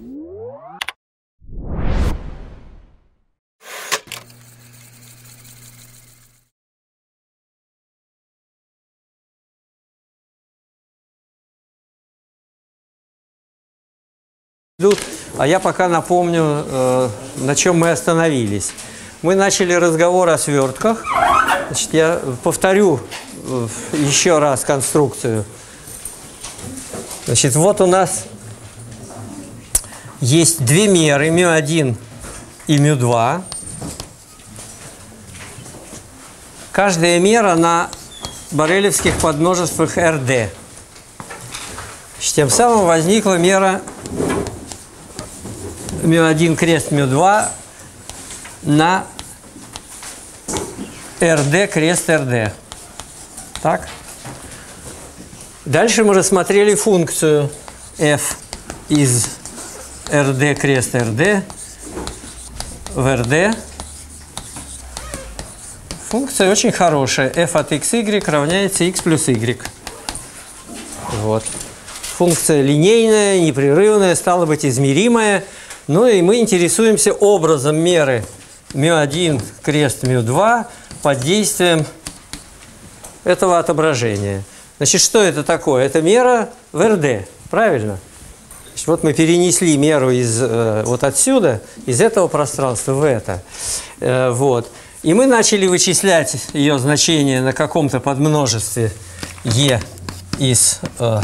А я пока напомню, на чем мы остановились. Мы начали разговор о свертках. Значит, я повторю еще раз конструкцию. Значит, вот у нас есть две меры, μ1 и μ2. Каждая мера на борелевских подмножествах РД. Тем самым возникла мера μ1 крест μ2 на РД крест РД. Так. Дальше мы рассмотрели функцию f из РД крест РД в РД. Функция очень хорошая. f от xy равняется x плюс y. Вот. Функция линейная, непрерывная, стало быть, измеримая. Ну и мы интересуемся образом меры μ1 крест μ2 под действием этого отображения. Значит, что это такое? Это мера в РД, правильно? Значит, вот мы перенесли меру из вот отсюда, из этого пространства в это. Вот. И мы начали вычислять ее значение на каком-то подмножестве Е из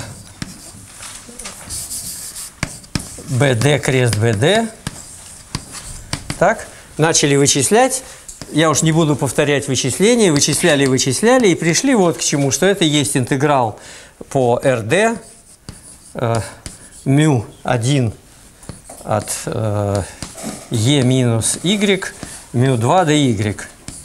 БД крест БД. Так, начали вычислять. Я уж не буду повторять вычисления. Вычисляли и пришли вот к чему, что это есть интеграл по РД μ1 от Е минус Y, μ2 до Y.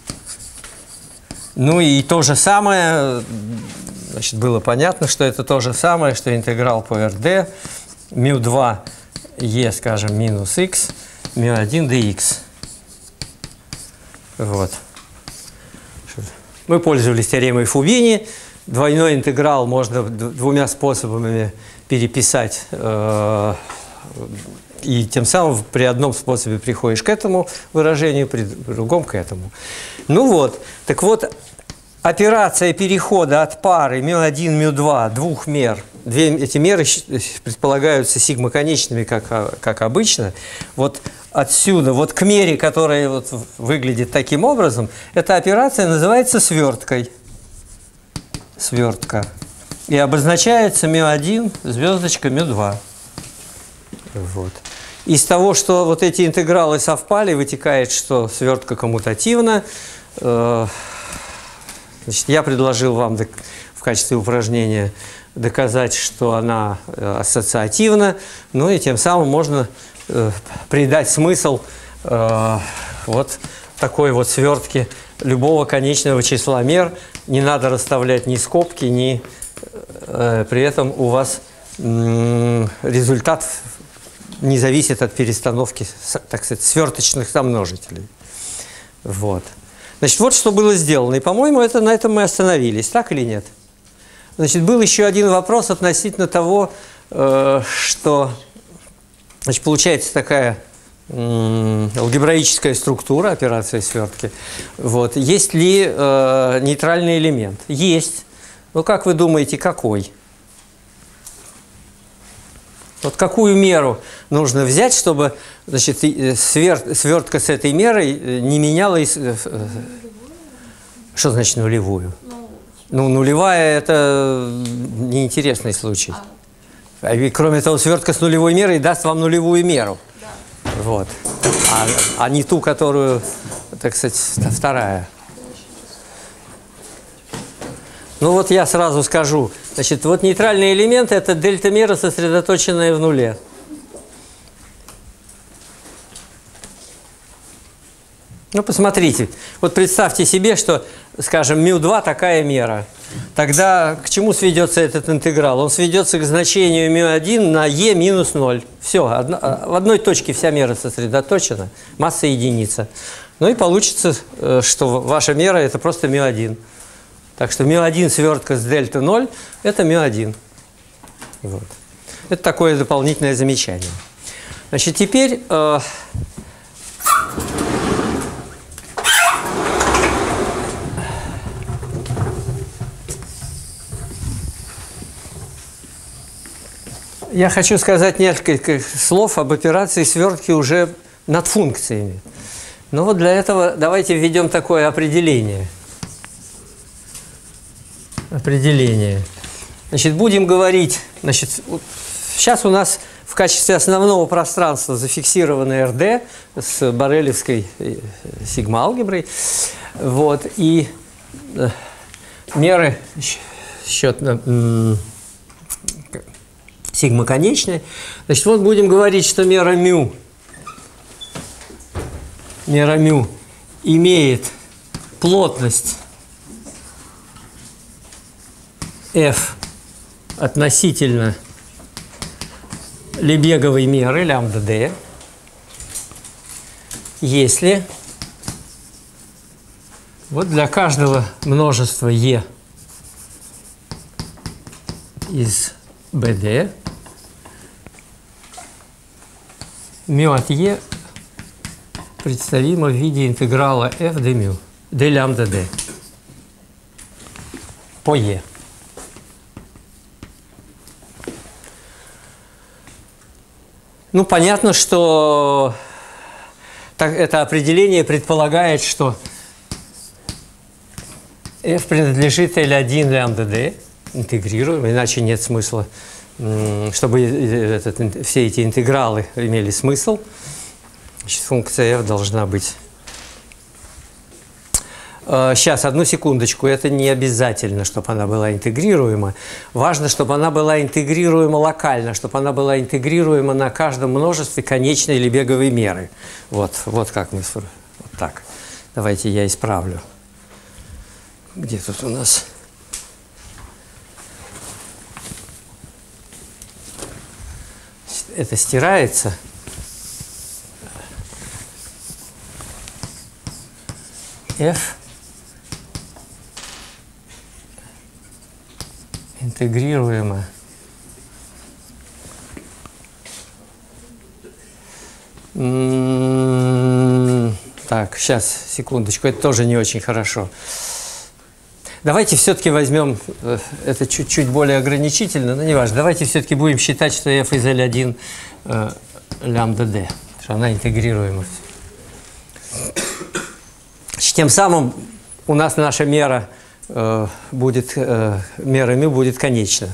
Ну и то же самое, значит, было понятно, что это то же самое, что интеграл по РД μ2 Е, скажем, минус X, μ1 dx. Вот. Мы пользовались теоремой Фубини. Двойной интеграл можно двумя способами переписать, и тем самым при одном способе приходишь к этому выражению, при другом к этому. Ну вот, так вот, операция перехода от пары μ1, μ2, двух мер, эти меры предполагаются сигмоконечными, как обычно. Вот отсюда, вот к мере, которая вот выглядит таким образом, эта операция называется сверткой. Свертка. И обозначается μ1, звездочка μ2. Вот. Из того, что вот эти интегралы совпали, вытекает, что свертка коммутативна. Значит, я предложил вам в качестве упражнения доказать, что она ассоциативна, ну и тем самым можно придать смысл вот такой вот свертке любого конечного числа мер. Не надо расставлять ни скобки, ни при этом у вас результат не зависит от перестановки, так сказать, сверточных сомножителей. Вот. Значит, вот что было сделано. И, по-моему, на этом мы остановились. Так или нет? Значит, был еще один вопрос относительно того, что, значит, получается такая алгебраическая структура операции свертки. Вот. Есть ли нейтральный элемент? Есть. Ну, как вы думаете, какой? Вот какую меру нужно взять, чтобы, значит, свертка с этой мерой не меняла... Что значит нулевую? Ну, нулевая – это неинтересный случай. И, кроме того, свертка с нулевой мерой даст вам нулевую меру. Да. Вот. А не ту, которую, так сказать, вторая. Ну вот я сразу скажу. Значит, вот нейтральный элемент – это дельта-мера, сосредоточенная в нуле. Ну, посмотрите. Вот представьте себе, что, скажем, μ2 такая мера. Тогда к чему сведется этот интеграл? Он сведется к значению μ1 на e минус 0. Все, в одной точке вся мера сосредоточена, масса единица. Ну и получится, что ваша мера – это просто μ1. Так что μ1 свертка с дельта 0 – это μ1. Вот. Это такое дополнительное замечание. Значит, теперь я хочу сказать несколько слов об операции свертки уже над функциями. Но вот для этого давайте введем такое определение. Значит, будем говорить, значит, сейчас у нас в качестве основного пространства зафиксировано РД с борелевской сигма-алгеброй. Вот, и меры сигма конечной. Значит, вот будем говорить, что мера μ имеет плотность f относительно Лебеговой меры лямбда d, если вот для каждого множества e из BD μ от e представимо в виде интеграла f d лямбда d по e. Ну, понятно, что это определение предполагает, что f принадлежит L1 лямбда d, интегрируем, иначе нет смысла, чтобы все эти интегралы имели смысл. Значит, функция f должна быть... Сейчас, одну секундочку, это не обязательно, чтобы она была интегрируема. Важно, чтобы она была интегрируема локально, чтобы она была интегрируема на каждом множестве конечной Лебеговой меры. Вот как мы... Вот так. Давайте я исправлю. Где тут у нас... Это стирается. F интегрируемо так, сейчас, секундочку, это тоже не очень хорошо. Давайте все-таки возьмем, это чуть-чуть более ограничительно, но не важно. Давайте все-таки будем считать, что f из L1 лямбда d, что она интегрируема. Тем самым у нас наша мера будет, мера μ будет конечна.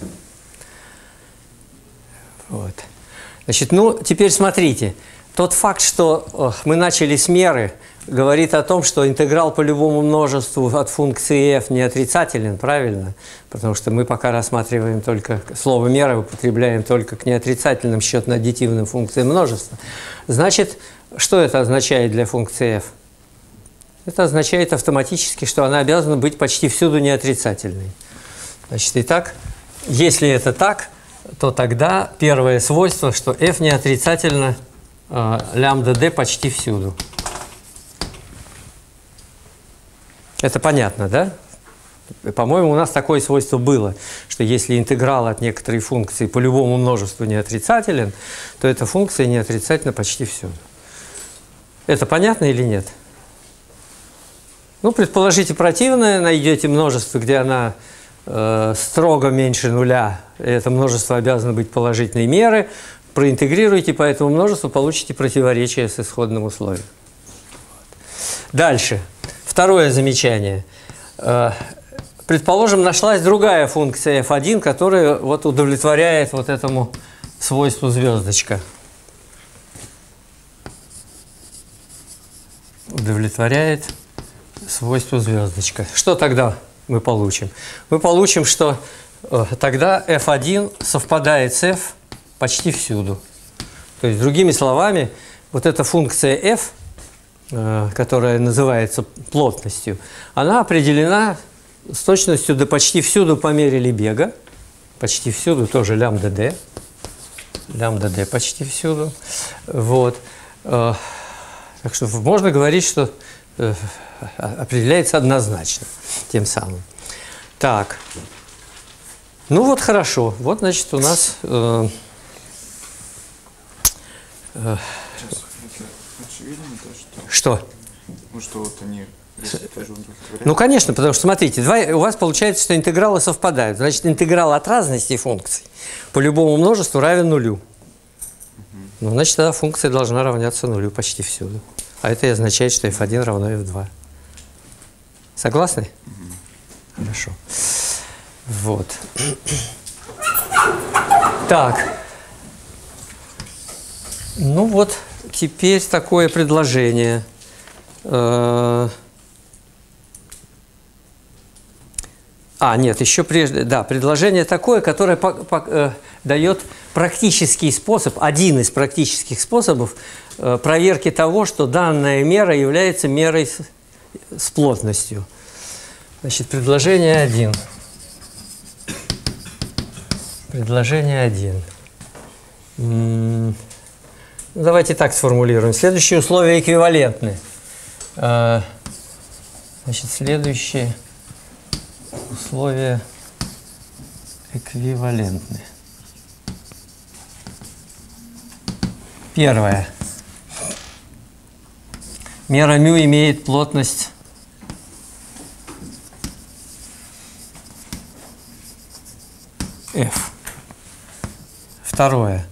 Вот. Значит, ну, теперь смотрите. Тот факт, что мы начали с меры, говорит о том, что интеграл по любому множеству от функции f не отрицателен, правильно? Потому что мы пока рассматриваем только слово мера, употребляем только к неотрицательным счетно-аддитивным функциям множества. Значит, что это означает для функции f? Это означает автоматически, что она обязана быть почти всюду неотрицательной. Значит, итак, если это так, то тогда первое свойство, что f неотрицательно лямбда d почти всюду. Это понятно, да? По-моему, у нас такое свойство было, что если интеграл от некоторой функции по любому множеству неотрицателен, то эта функция неотрицательна почти всюду. Это понятно или нет? Ну, предположите противное, найдете множество, где она строго меньше нуля, и это множество обязано быть положительной меры, проинтегрируйте по этому множеству, получите противоречие с исходным условием. Дальше. Второе замечание. Предположим, нашлась другая функция f1, которая вот удовлетворяет вот этому свойству звездочка. Удовлетворяет свойство звездочка. Что тогда мы получим? Мы получим, что тогда f1 совпадает с f почти всюду. То есть, другими словами, вот эта функция f, которая называется плотностью, она определена с точностью до почти всюду по мере Лебега. Почти всюду тоже лямбда d. Лямбда d почти всюду. Вот. Так что можно говорить, что определяется однозначно тем самым. Так. Ну вот хорошо. Вот, значит, у нас Очевидно, то, Что? ну, что вот они, если тоже удовлетворяют. Ну, конечно, потому что, смотрите, у вас получается, что интегралы совпадают. Значит, интеграл от разности функций по любому множеству равен нулю. Ну, значит, тогда функция должна равняться нулю почти всюду. А это и означает, что f1 равно f2. Согласны? Хорошо. Вот. Так. Ну вот, теперь такое предложение. Нет, еще прежде, да, предложение такое, которое дает практический способ, один из практических способов проверки того, что данная мера является мерой с плотностью. Значит, предложение 1. Предложение 1. Давайте так сформулируем. Следующие условия эквивалентны. Значит, следующие условия эквивалентны. Первое. Мера μ имеет плотность f. Второе.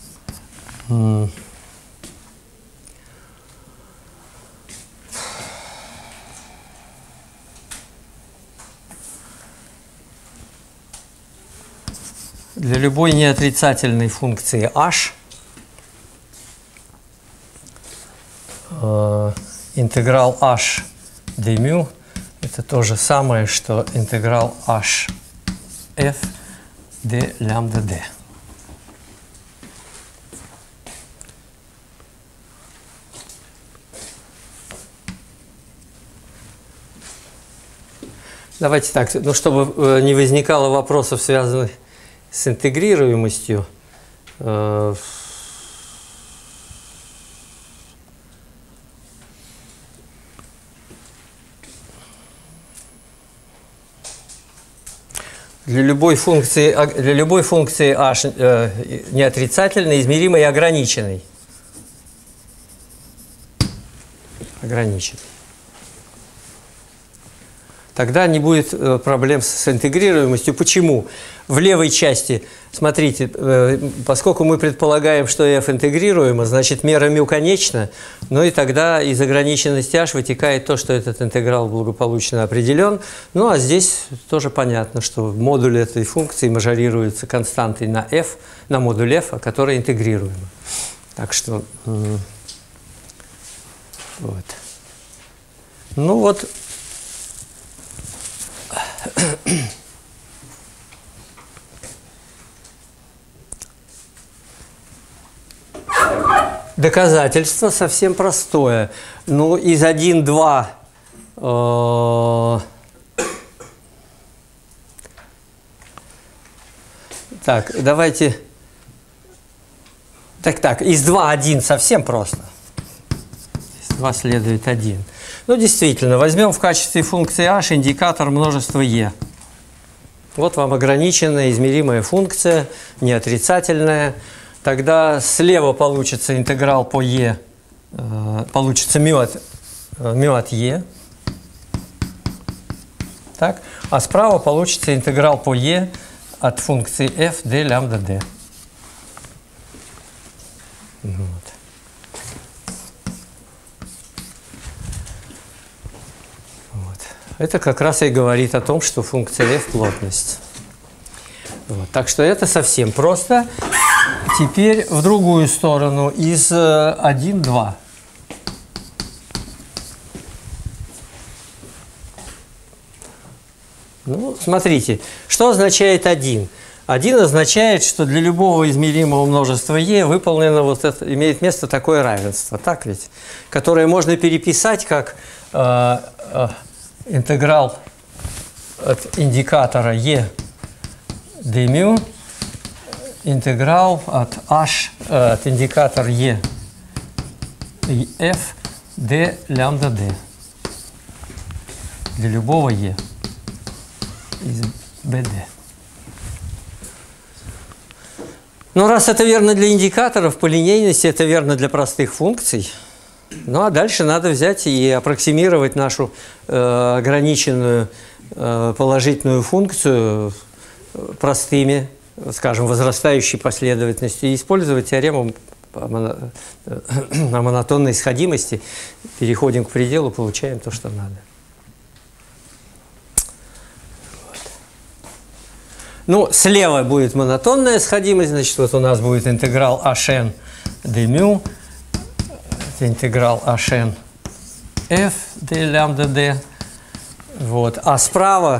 Для любой неотрицательной функции h интеграл h dμ это то же самое, что интеграл h f d лямбда d. Давайте так, ну, чтобы не возникало вопросов, связанных с интегрируемостью, для любой функции h неотрицательной, измеримой и ограниченной. Тогда не будет проблем с интегрируемостью. Почему? В левой части, смотрите, поскольку мы предполагаем, что f интегрируемо, значит мера μ конечна, ну и тогда из ограниченности h вытекает то, что этот интеграл благополучно определен. Ну а здесь тоже понятно, что модуль этой функции мажорируется константой на f, на модуль f, которая интегрируема. Так что вот. Ну вот. Доказательство совсем простое. Ну, из 1,2 так, давайте. Так, из 2,1 совсем просто. Из 2 следует 1. Ну, действительно, возьмем в качестве функции h индикатор множества e. Вот вам ограниченная измеримая функция, неотрицательная. Тогда слева получится интеграл по e, получится μ от e. Так? А справа получится интеграл по e от функции f d лямбда d. Вот. Это как раз и говорит о том, что функция f плотность. Вот. Так что это совсем просто. Теперь в другую сторону, из 1,2. Ну, смотрите, что означает 1? 1 означает, что для любого измеримого множества e выполнено вот это, имеет место такое равенство, так ведь? Которое можно переписать как интеграл от индикатора e dμ, интеграл от h, от индикатора e f d лямбда d для любого e из bd. Ну, раз это верно для индикаторов, по линейности это верно для простых функций. Ну, а дальше надо взять и аппроксимировать нашу ограниченную положительную функцию простыми, скажем, возрастающей последовательностью и использовать теорему о монотонной сходимости. Переходим к пределу, получаем то, что надо. Ну, слева будет монотонная сходимость, значит, вот у нас будет интеграл hn d μ, интеграл hn f d лямбда d, вот, а справа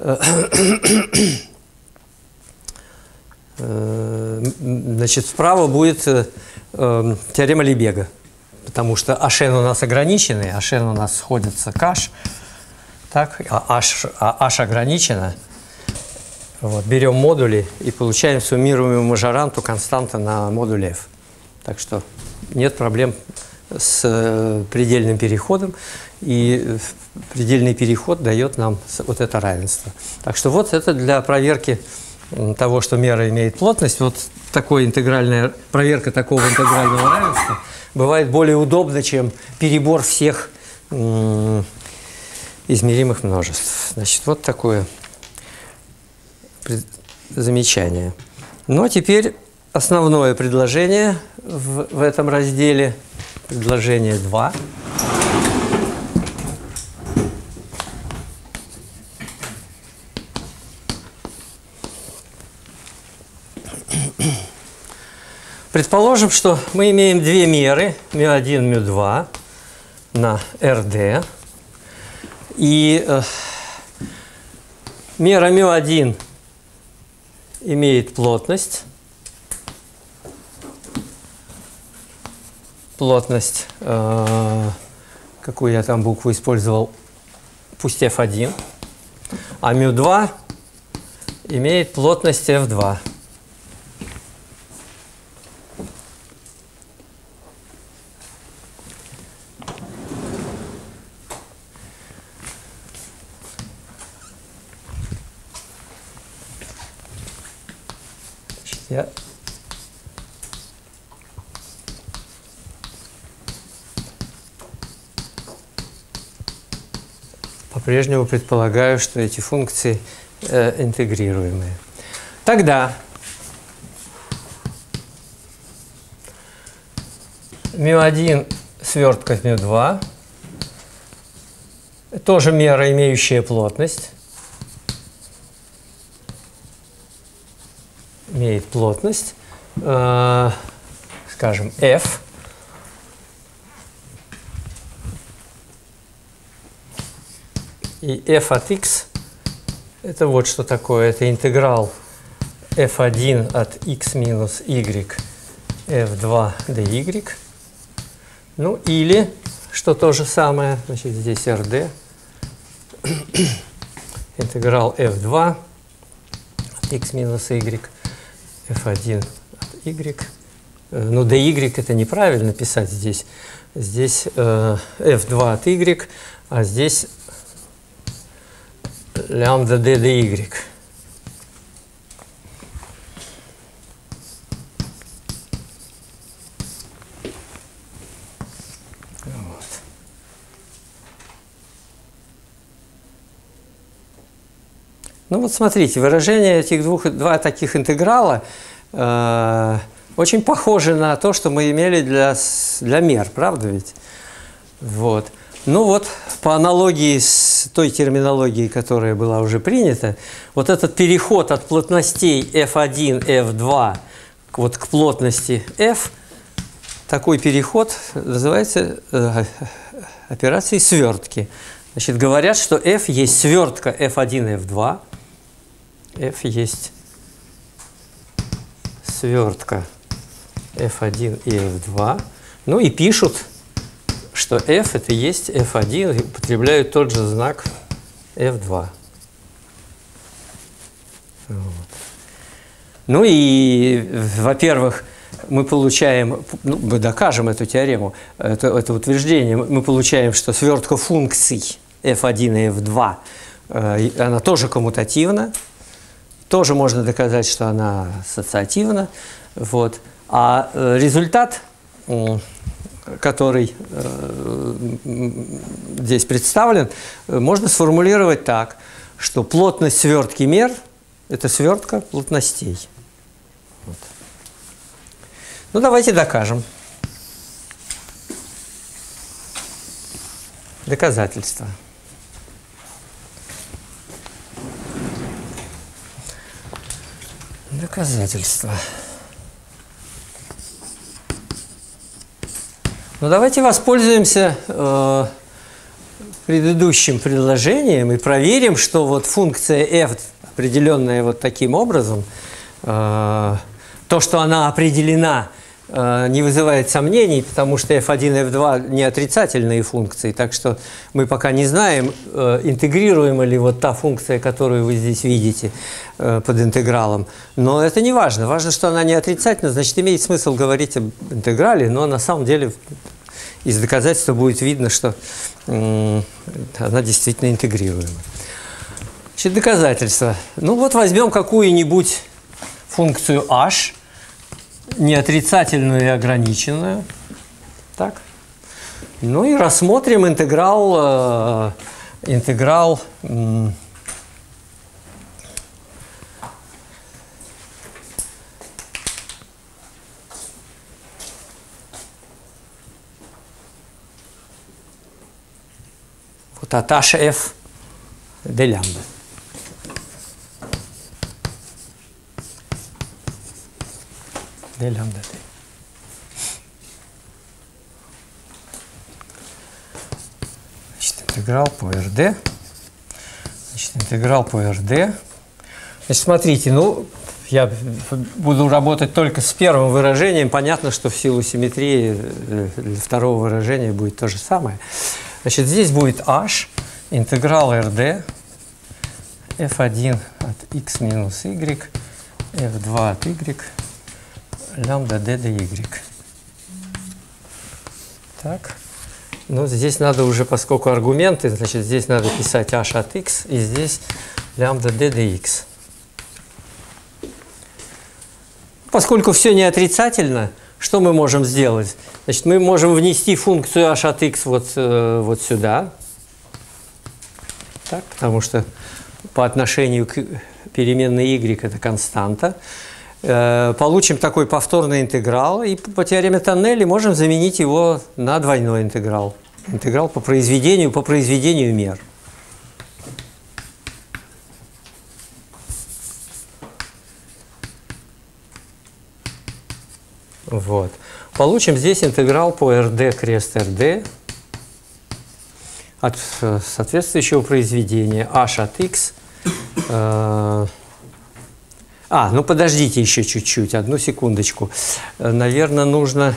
значит, справа будет теорема Лебега, потому что hn у нас ограниченный, hn у нас сходится к h, так, а h ограничено. Вот, берем модули и получаем суммируемую мажоранту константа на модуль f. Так что нет проблем с предельным переходом, и предельный переход дает нам вот это равенство. Так что вот это для проверки того, что мера имеет плотность. Вот такой проверка такого интегрального равенства бывает более удобна, чем перебор всех измеримых множеств. Значит, вот такое замечание. Ну, а теперь основное предложение в этом разделе, предложение 2. Предположим, что мы имеем две меры, μ1, μ2 на RD, и мера μ1 имеет плотность, какую я там букву использовал, пусть F1, а μ2 имеет плотность F2. Я по-прежнему предполагаю, что эти функции интегрируемые. Тогда μ1 свертка μ2 тоже мера, имеющая плотность. Имеет плотность, скажем, f. И f от x это вот что такое. Это интеграл f1 от x минус y f2 dy. Ну или, что то же самое, значит, здесь rd. Интеграл f2 от x минус y f1 от y. Ну, dy это неправильно писать здесь. Здесь f2 от y, а здесь лямбда d dy. Вот. Ну вот смотрите, выражение этих два таких интеграла очень похожи на то, что мы имели для мер, правда ведь? Вот. Ну вот, по аналогии с той терминологией, которая была уже принята, вот этот переход от плотностей F1, F2 вот к плотности F, такой переход называется операцией свертки. Значит, говорят, что F есть свертка F1, F2. F есть свертка F1 и F2. Ну и пишут, что F это есть F1, и употребляют тот же знак F2. Вот. Ну и, во-первых, мы получаем, ну, мы докажем эту теорему, это утверждение, мы получаем, что свертка функций F1 и F2, она тоже коммутативна. Тоже можно доказать, что она ассоциативна. Вот. А результат, который здесь представлен, можно сформулировать так, что плотность свертки мер – это свертка плотностей. Вот. Ну, давайте докажем. Доказательства. Доказательства. Ну, давайте воспользуемся предыдущим предложением и проверим, что вот функция f, определенная вот таким образом, то, что она определена, не вызывает сомнений, потому что f1 и f2 не отрицательные функции, так что мы пока не знаем, интегрируема ли вот та функция, которую вы здесь видите под интегралом. Но это не важно. Важно, что она не отрицательна, значит, имеет смысл говорить об интеграле, но на самом деле из доказательства будет видно, что она действительно интегрируема. Значит, доказательство. Ну вот возьмем какую-нибудь функцию h, неотрицательную и ограниченную. Так. Ну и рассмотрим интеграл, вот от hf d лямбда. D лямбда t. Значит, интеграл по RD. Значит, интеграл по RD. Значит, смотрите, ну, я буду работать только с первым выражением. Понятно, что в силу симметрии для второго выражения будет то же самое. Значит, здесь будет h, интеграл RD, f1 от x минус y, f2 от y, лямбда d dy. Так. Ну, здесь надо уже, поскольку аргументы, значит, здесь надо писать h от x, и здесь лямбда d dx. Поскольку все не отрицательно, что мы можем сделать? Значит, мы можем внести функцию h от x вот сюда, так, потому что по отношению к переменной y это константа. Получим такой повторный интеграл, и по теореме Тоннеля можем заменить его на двойной интеграл. Интеграл по произведению мер. Вот. Получим здесь интеграл по RD крест RD от соответствующего произведения h от x. Ну подождите еще чуть-чуть, одну секундочку. Наверное, нужно...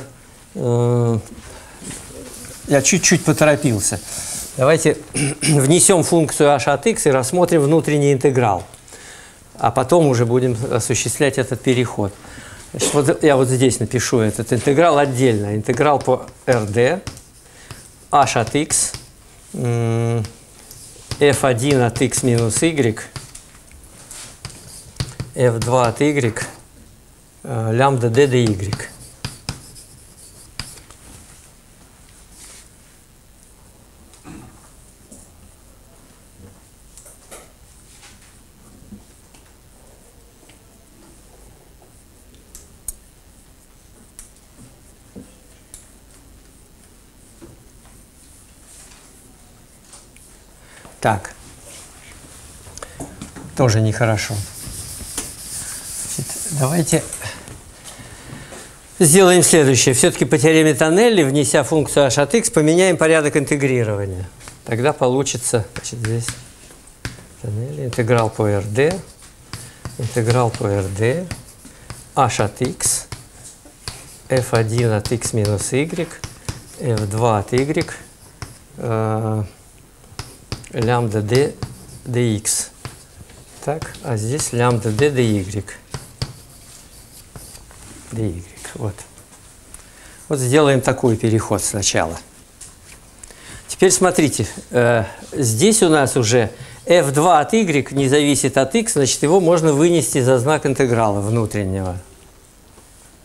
Я чуть-чуть поторопился. Давайте внесем функцию h от x и рассмотрим внутренний интеграл. А потом уже будем осуществлять этот переход. Значит, вот я вот здесь напишу этот интеграл отдельно. Интеграл по RD, h от x, f1 от x минус y, f2 от y, лямбда d dy. Так, тоже нехорошо. Давайте сделаем следующее. Все-таки по теореме Тоннеля, внеся функцию h от x, поменяем порядок интегрирования. Тогда получится, значит, здесь Тоннеля, интеграл по RD, h от x, f1 от x минус y, f2 от y, лямбда d dx. Так, а здесь лямбда d dy. Вот. Вот сделаем такой переход сначала. Теперь смотрите, здесь у нас уже f2 от y не зависит от x, значит, его можно вынести за знак интеграла внутреннего.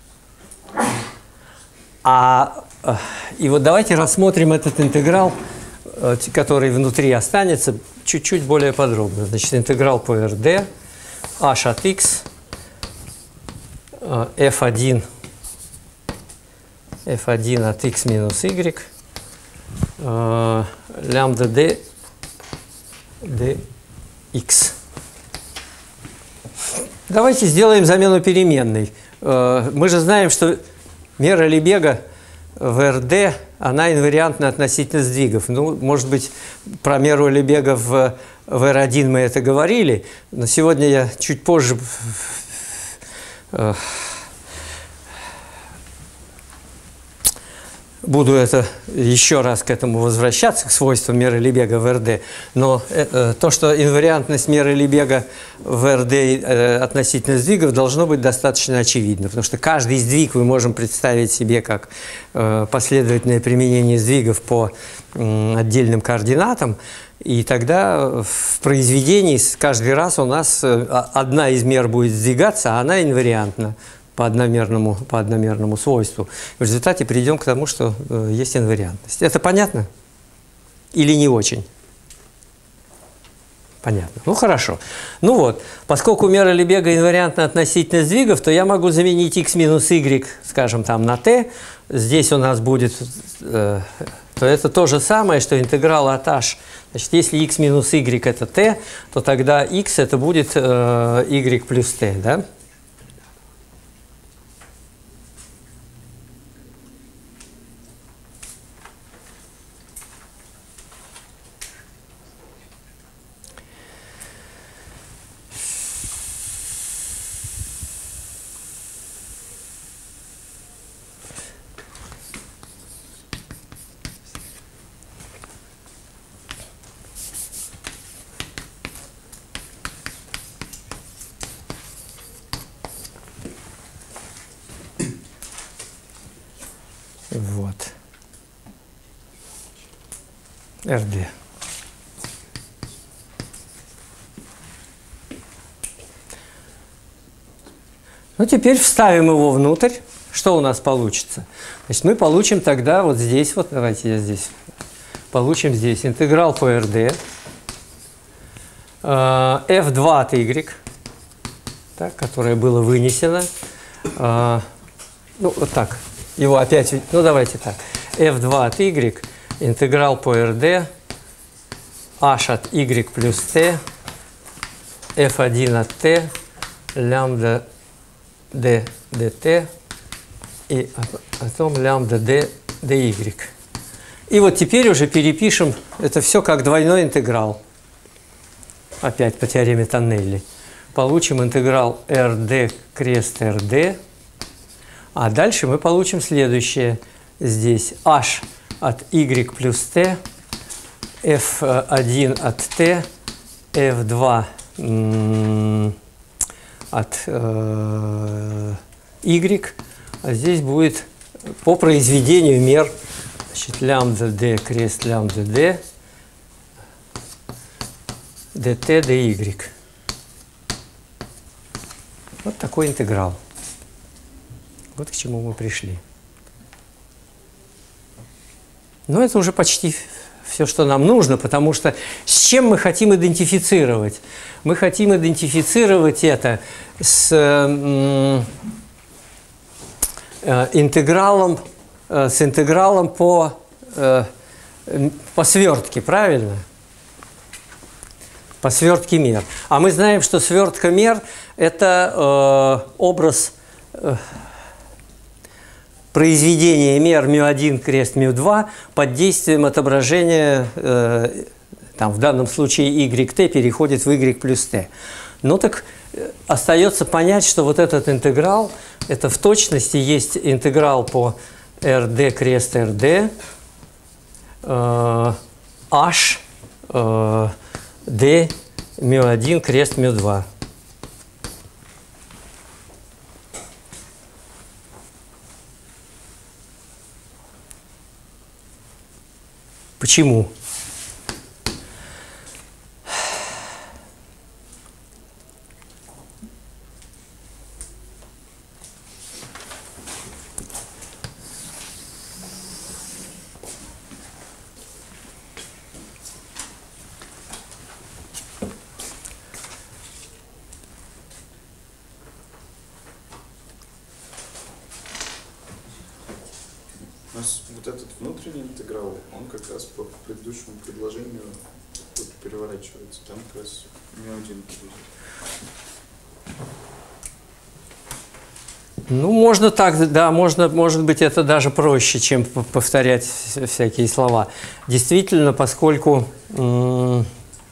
И вот давайте рассмотрим этот интеграл, который внутри останется, чуть-чуть более подробно. Значит, интеграл по РД, h от x, f1 от x минус y, лямбда d dx. Давайте сделаем замену переменной. Мы же знаем, что мера Лебега в РД, она инвариантна относительно сдвигов. Ну, может быть, про меру Лебега в R1 мы это говорили, но сегодня я чуть позже буду еще раз к этому возвращаться, к свойствам меры Лебега в РД. Но то, что инвариантность меры Лебега в РД относительно сдвигов, должно быть достаточно очевидно. Потому что каждый сдвиг мы можем представить себе как последовательное применение сдвигов по отдельным координатам. И тогда в произведении каждый раз у нас одна из мер будет сдвигаться, а она инвариантна по одномерному свойству. В результате придем к тому, что есть инвариантность. Это понятно? Или не очень? Понятно. Ну, хорошо. Ну вот, поскольку мера Лебега инвариантна относительно сдвигов, то я могу заменить x минус y, скажем, там на t. Здесь у нас будет, то это то же самое, что интеграл от h. Значит, если x минус y это t, то тогда x это будет y плюс t, да? Вот. РД. Ну, теперь вставим его внутрь. Что у нас получится? Значит, мы получим тогда вот здесь, вот давайте я здесь, получим здесь интеграл по РД, f2 от y, так, которое было вынесено. Ну, вот так. Его опять, ну давайте так, f2 от y, интеграл по РД, h от y плюс t, f1 от t, лямбда d dt и потом лямбда d dy. И вот теперь уже перепишем это все как двойной интеграл. Опять по теореме Тоннелли. Получим интеграл rd крест rd. А дальше мы получим следующее. Здесь h от y плюс t, f1 от t, f2 от y. А здесь будет по произведению мер, значит, лямбда d крест лямбда d, dt dy. Вот такой интеграл. Вот к чему мы пришли. Но это уже почти все, что нам нужно, потому что с чем мы хотим идентифицировать? Мы хотим идентифицировать это с интегралом по свертке, правильно? По свертке мер. А мы знаем, что свертка мер – это образ произведение мер μ1 крест μ2 под действием отображения, там, в данном случае yt переходит в y плюс t. Ну так остается понять, что вот этот интеграл, это в точности есть интеграл по rd крест rd, h d μ1 крест μ2. Почему? У нас вот этот внутренний интеграл, он как раз по предыдущему предложению тут переворачивается. Там как раз μ1 будет. Ну, можно так, да, можно, может быть, это даже проще, чем повторять всякие слова. Действительно, поскольку ну,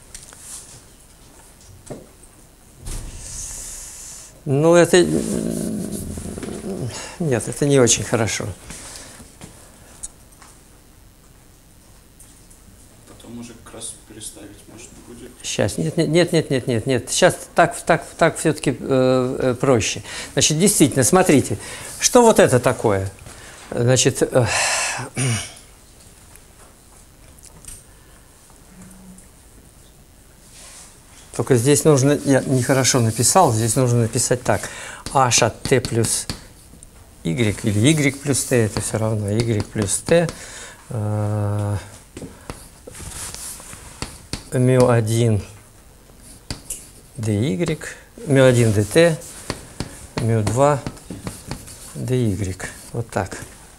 это нет, это не очень хорошо. Потом уже как раз переставить можно будет. Сейчас, нет. Сейчас так все-таки проще. Значит, действительно, смотрите, что вот это такое? Значит, только здесь нужно, я нехорошо написал, здесь нужно написать так. H от t плюс y или y плюс t, это все равно y плюс t. μ1 dy, μ1 dt, μ2 dy. Вот так.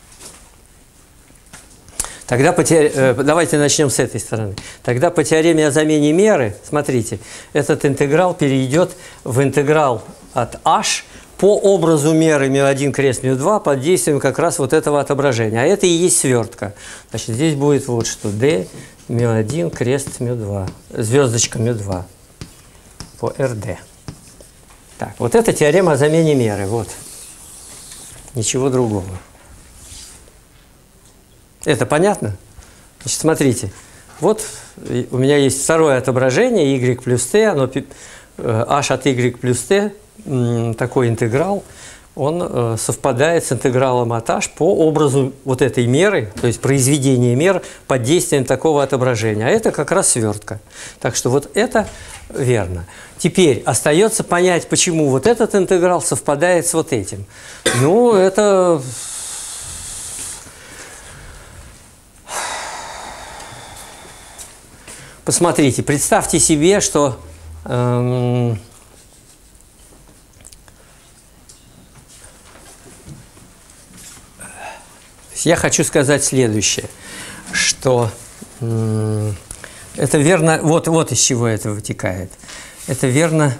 Тогда давайте начнем с этой стороны. Тогда по теореме о замене меры, смотрите, этот интеграл перейдет в интеграл от h по образу меры μ1 крест μ2 под действием как раз вот этого отображения. А это и есть свертка. Значит, здесь будет вот что. d μ1 крест μ2. Звездочка μ2 по rd. Так, вот это теорема о замене меры. Вот. Ничего другого. Это понятно? Значит, смотрите. Вот у меня есть второе отображение, y плюс t, оно h от y плюс t, такой интеграл, он совпадает с интегралом от h по образу вот этой меры, то есть произведения мер под действием такого отображения. А это как раз свертка. Так что вот это верно. Теперь остается понять, почему вот этот интеграл совпадает с вот этим. Ну, это... Посмотрите, представьте себе, что я хочу сказать следующее, что это верно, вот из чего это вытекает. Это верно,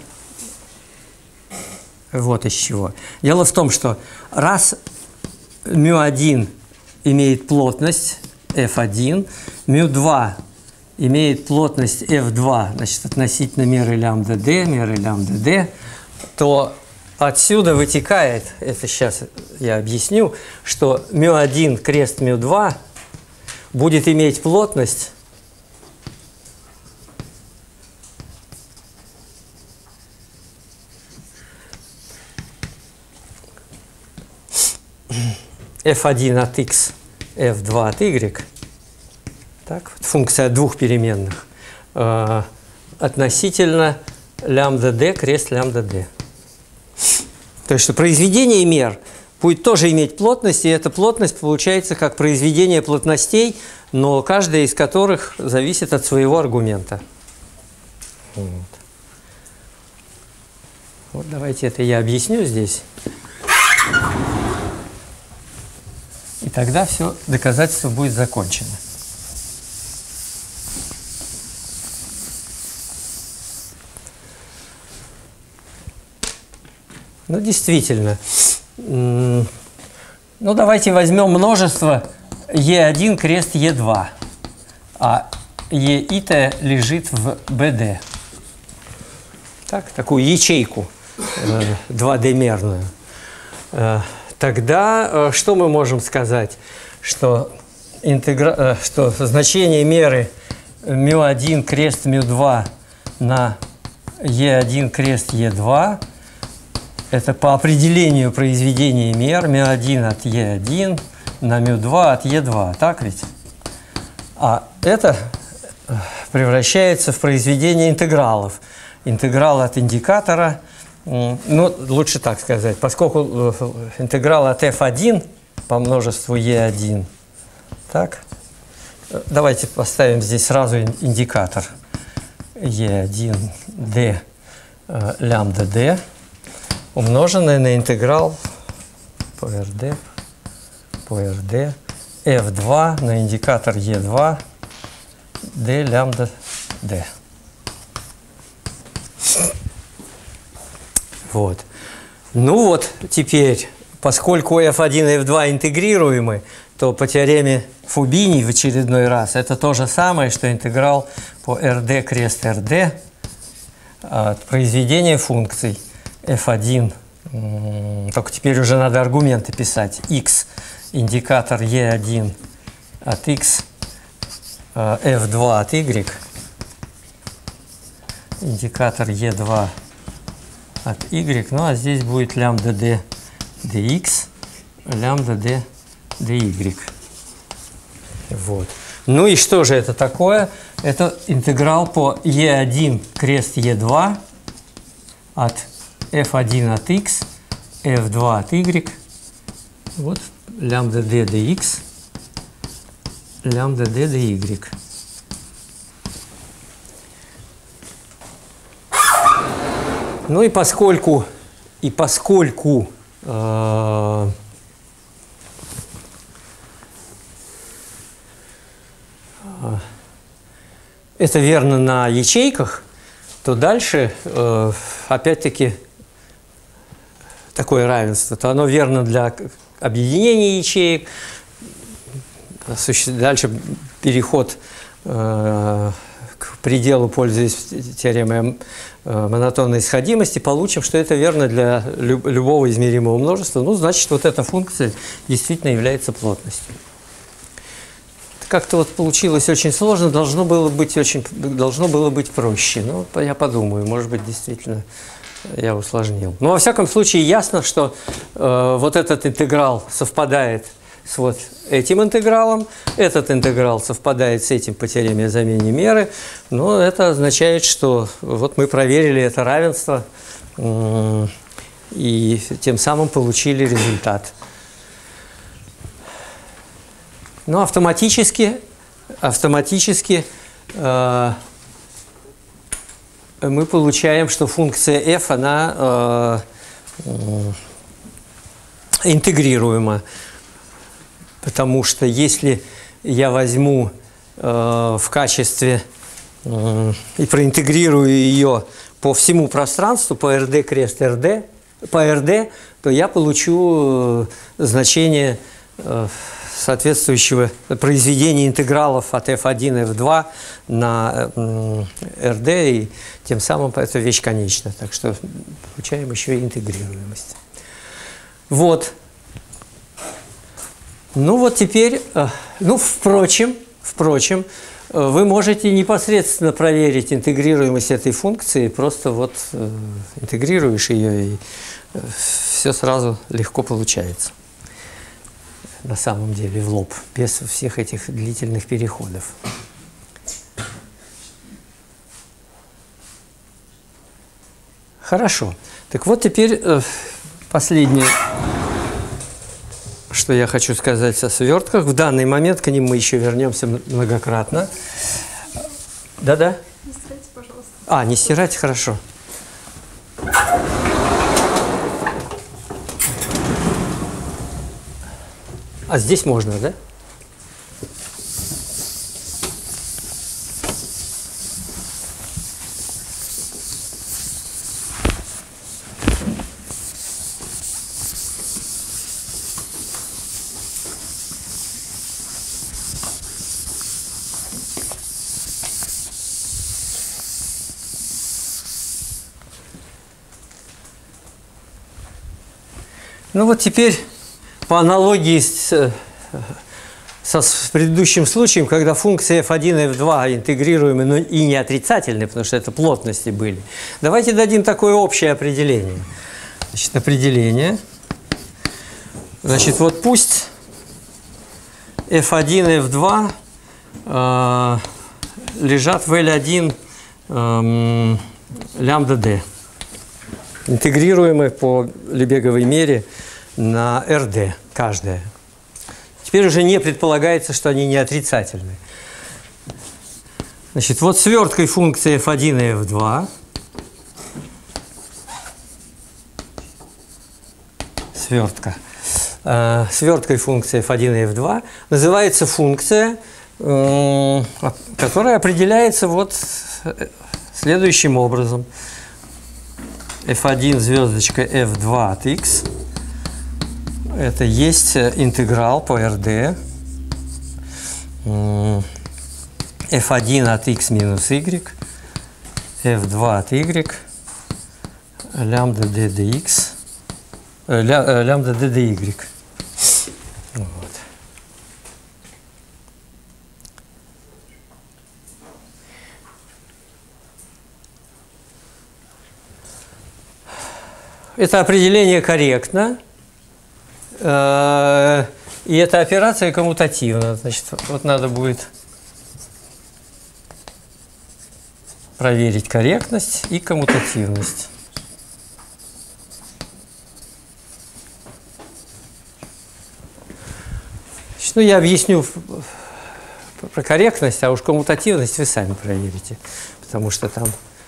вот из чего. Дело в том, что раз μ1 имеет плотность f1, μ2 имеет плотность f2, значит, относительно меры лямбда d, то отсюда вытекает, это сейчас я объясню, что μ1 крест μ2 будет иметь плотность f1 от x, f2 от y. Так, функция двух переменных относительно лямбда d крест лямбда d. То есть, что произведение мер будет тоже иметь плотность, и эта плотность получается как произведение плотностей, но каждая из которых зависит от своего аргумента. Вот давайте это я объясню здесь. И тогда все доказательство будет закончено. Ну, действительно. Ну, давайте возьмем множество E1 крест E2, а EI лежит в BD. Так, такую ячейку 2D-мерную. Тогда что мы можем сказать? Что значение меры μ1 крест μ2 на E1 крест E2 это по определению произведения мер μ1 от E1 на μ2 от E2, так ведь? А это превращается в произведение интегралов. Интеграл от индикатора, ну, лучше так сказать, поскольку интеграл от f1 по множеству E1, так, давайте поставим здесь сразу индикатор E1 d лямбда d, умноженное на интеграл по rd f2 на индикатор e2 d лямбда d. Вот. Ну вот, теперь, поскольку f1 и f2 интегрируемы, то по теореме Фубини в очередной раз это то же самое, что интеграл по rd крест rd от произведения функций f1, только теперь уже надо аргументы писать, x, индикатор e1 от x, f2 от y, индикатор e2 от y, ну а здесь будет лямбда d dx, лямбда d dy. Вот. Ну и что же это такое? Это интеграл по e1 крест e2 от f1 от x, f2 от y, вот лямбда d dx, лямбда d dy. Ну и поскольку это верно на ячейках, то дальше, опять-таки, такое равенство, то оно верно для объединения ячеек. Дальше переход к пределу, пользуясь теоремой монотонной сходимости, получим, что это верно для любого измеримого множества. Ну, значит, вот эта функция действительно является плотностью. Как-то вот получилось очень сложно, должно было быть проще. Ну, я подумаю, может быть, действительно я усложнил. Но во всяком случае ясно, что вот этот интеграл совпадает с вот этим интегралом, этот интеграл совпадает с этим по теореме о замене меры. Но это означает, что вот мы проверили это равенство и тем самым получили результат. Но автоматически мы получаем, что функция f, она интегрируема. Потому что если я возьму в качестве и проинтегрирую ее по всему пространству, по rd крест rd, по rd, то я получу значение соответствующего произведения интегралов от f1, f2 на rd, и тем самым эта вещь конечна. Так что получаем еще и интегрируемость. Вот. Ну вот теперь, ну впрочем, вы можете непосредственно проверить интегрируемость этой функции, просто вот интегрируешь ее, и все сразу легко получается. На самом деле в лоб, без всех этих длительных переходов. Хорошо. Так вот теперь последнее, что я хочу сказать о свертках. В данный момент к ним мы еще вернемся многократно. Да-да? Не стирайте, пожалуйста. А, не стирать, хорошо. А здесь можно, да? Ну вот теперь по аналогии с предыдущим случаем, когда функции f1 и f2 интегрируемы, но и не отрицательны, потому что это плотности были. Давайте дадим такое общее определение. Значит, определение. Значит, вот пусть f1 и f2 лежат в L1 лямбда d, интегрируемы по Лебеговой мере на rd каждая. Теперь уже не предполагается, что они не отрицательны. Значит, вот сверткой функции f1 и f2 свертка сверткой функции f1 и f2 называется функция, которая определяется вот следующим образом. f1 звездочка f2 от x. Это есть интеграл по RD. f1 от x минус y. f2 от y. Лямбда d dx. Лямбда d dy. Вот. Это определение корректно, и эта операция коммутативна. Значит, вот надо будет проверить корректность и коммутативность. Значит, ну, я объясню про корректность, а уж коммутативность вы сами проверите, потому что там...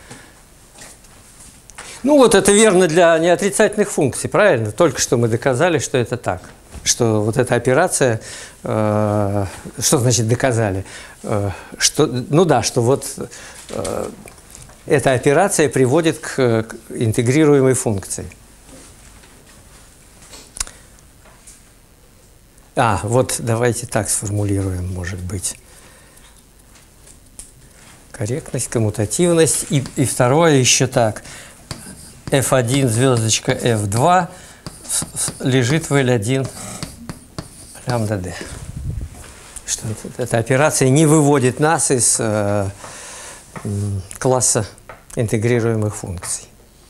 Ну вот это верно для неотрицательных функций, правильно? Только что мы доказали, что это так. Что вот эта операция, что значит доказали? Что, ну да, что вот эта операция приводит к интегрируемой функции. Вот давайте так сформулируем, может быть. Корректность, коммутативность. И второе еще так. f1 звездочка f2 лежит в L1 лямбда d. Что эта операция не выводит нас из класса интегрируемых функций.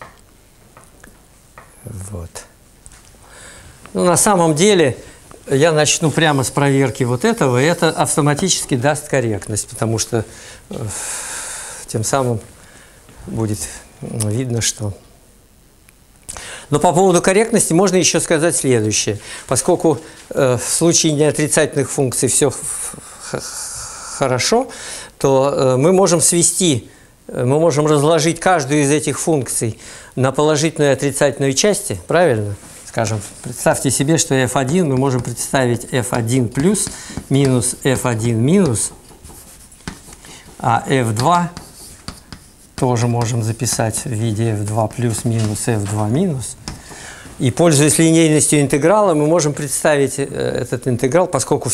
Вот. Ну, на самом деле я начну прямо с проверки вот этого, и это автоматически даст корректность, потому что тем самым будет видно, что... Но по поводу корректности можно еще сказать следующее. Поскольку в случае неотрицательных функций все хорошо, то мы можем мы можем разложить каждую из этих функций на положительную и отрицательную части, правильно? Скажем, представьте себе, что f1 мы можем представить f1 плюс минус f1 минус, а f2 тоже можем записать в виде f2 плюс минус f2 минус. И, пользуясь линейностью интеграла, мы можем представить этот интеграл, поскольку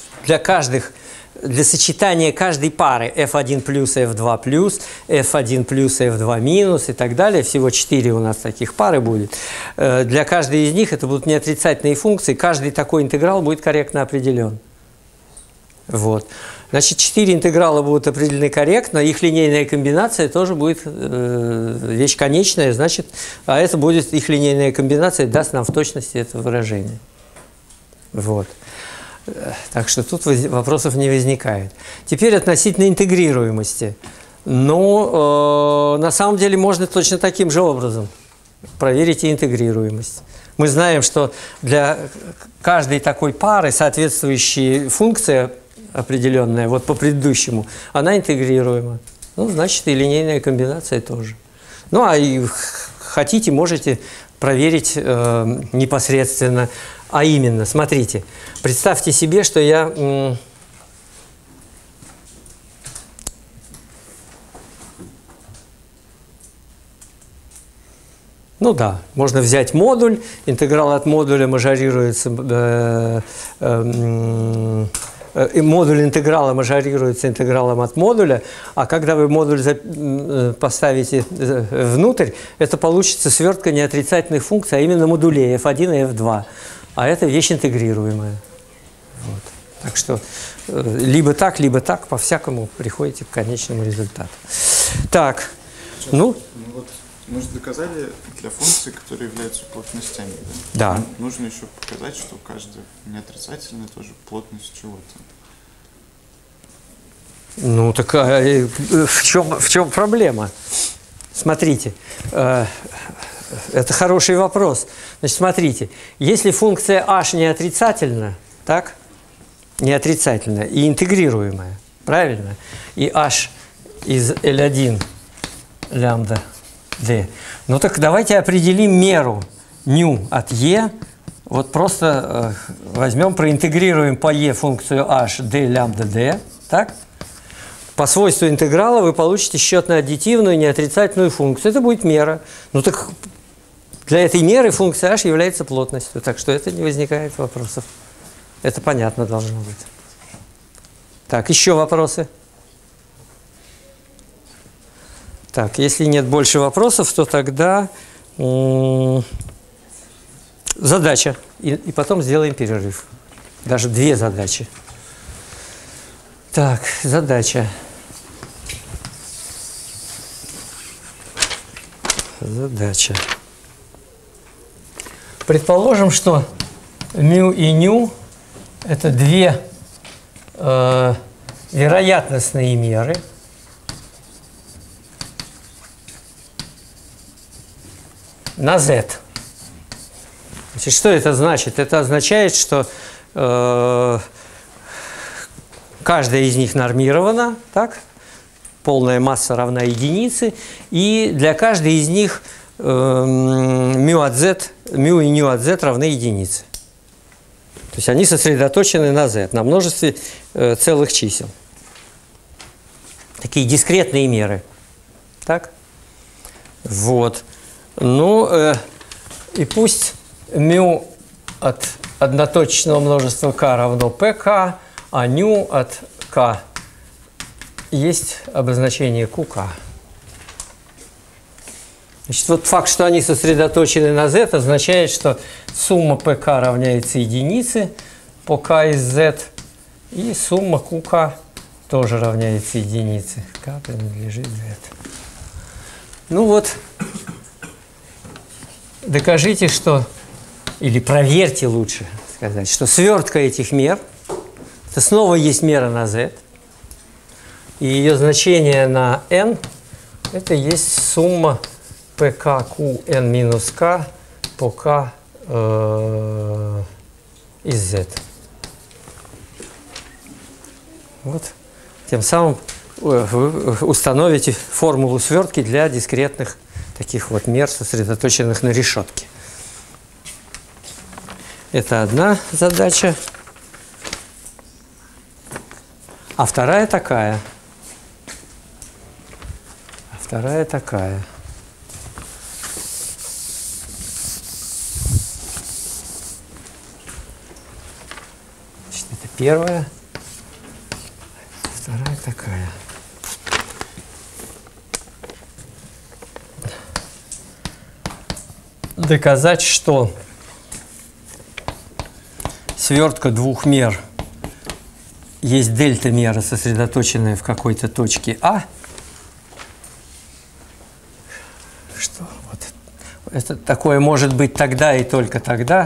для сочетания каждой пары f1 плюс f2 плюс, f1 плюс f2 минус и так далее, всего 4 у нас таких пары будет, для каждой из них это будут неотрицательные функции, каждый такой интеграл будет корректно определен. Вот. Значит, 4 интеграла будут определены корректно, их линейная комбинация тоже будет вещь конечная, значит, а это будет их линейная комбинация, даст нам в точности это выражение. Вот. Так что тут вопросов не возникает. Теперь относительно интегрируемости. Ну, на самом деле можно точно таким же образом проверить и интегрируемость. Мы знаем, что для каждой такой пары соответствующая функция определенная, вот по предыдущему, она интегрируема. Ну, значит, и линейная комбинация тоже. Ну, а и хотите, можете проверить непосредственно. А именно, смотрите, представьте себе, что я... Ну да, можно взять модуль, интеграл от модуля мажорируется... модуль интеграла мажорируется интегралом от модуля, а когда вы модуль поставите внутрь, это получится свертка неотрицательных функций, а именно модулей f1 и f2. А это вещь интегрируемая. Вот. Так что либо так, по-всякому приходите к конечному результату. Так, ну вот мы же доказали для функций, которые являются плотностями. Да. Нужно еще показать, что каждая неотрицательная тоже плотность чего-то. Ну так в чем проблема? Смотрите, это хороший вопрос. Значит, смотрите, если функция h неотрицательна, так, неотрицательная и интегрируемая, правильно? И h из L1 лямбда d. Ну так давайте определим меру νu от e Вот просто возьмем, проинтегрируем по e функцию h d лямбда d, так? По свойству интеграла вы получите счетно-аддитивную неотрицательную функцию. Это будет мера. Ну так для этой меры функция h является плотностью, так что это не возникает вопросов. Это понятно должно быть. Так, еще вопросы? Так, если нет больше вопросов, то тогда задача. И потом сделаем перерыв. Даже две задачи. Так, задача. Задача. Предположим, что μ и ν – это две вероятностные меры. На z. Значит, что это значит? Это означает, что каждая из них нормирована, так? Полная масса равна единице, и для каждой из них μ и νu от z равны единице. То есть они сосредоточены на z, на множестве целых чисел. Такие дискретные меры. Так? Вот. Ну, и пусть μ от одноточного множества k равно pk, а νu от k есть обозначение qk. Значит, вот факт, что они сосредоточены на z, означает, что сумма pk равняется единице по k из z, и сумма qk тоже равняется единице. K принадлежит z. Ну вот, докажите, что, или проверьте лучше сказать, что свертка этих мер, это снова есть мера на z, и ее значение на n, это есть сумма pkqn минус k по k из z. Вот. Тем самым вы установите формулу свертки для дискретных таких вот мер, сосредоточенных на решетке. Это одна задача. А вторая такая. Вторая такая. Значит, это первая. Вторая такая. Доказать, что свертка двух мер есть дельта-мера, сосредоточенная в какой-то точке А. Что вот это такое может быть тогда и только тогда,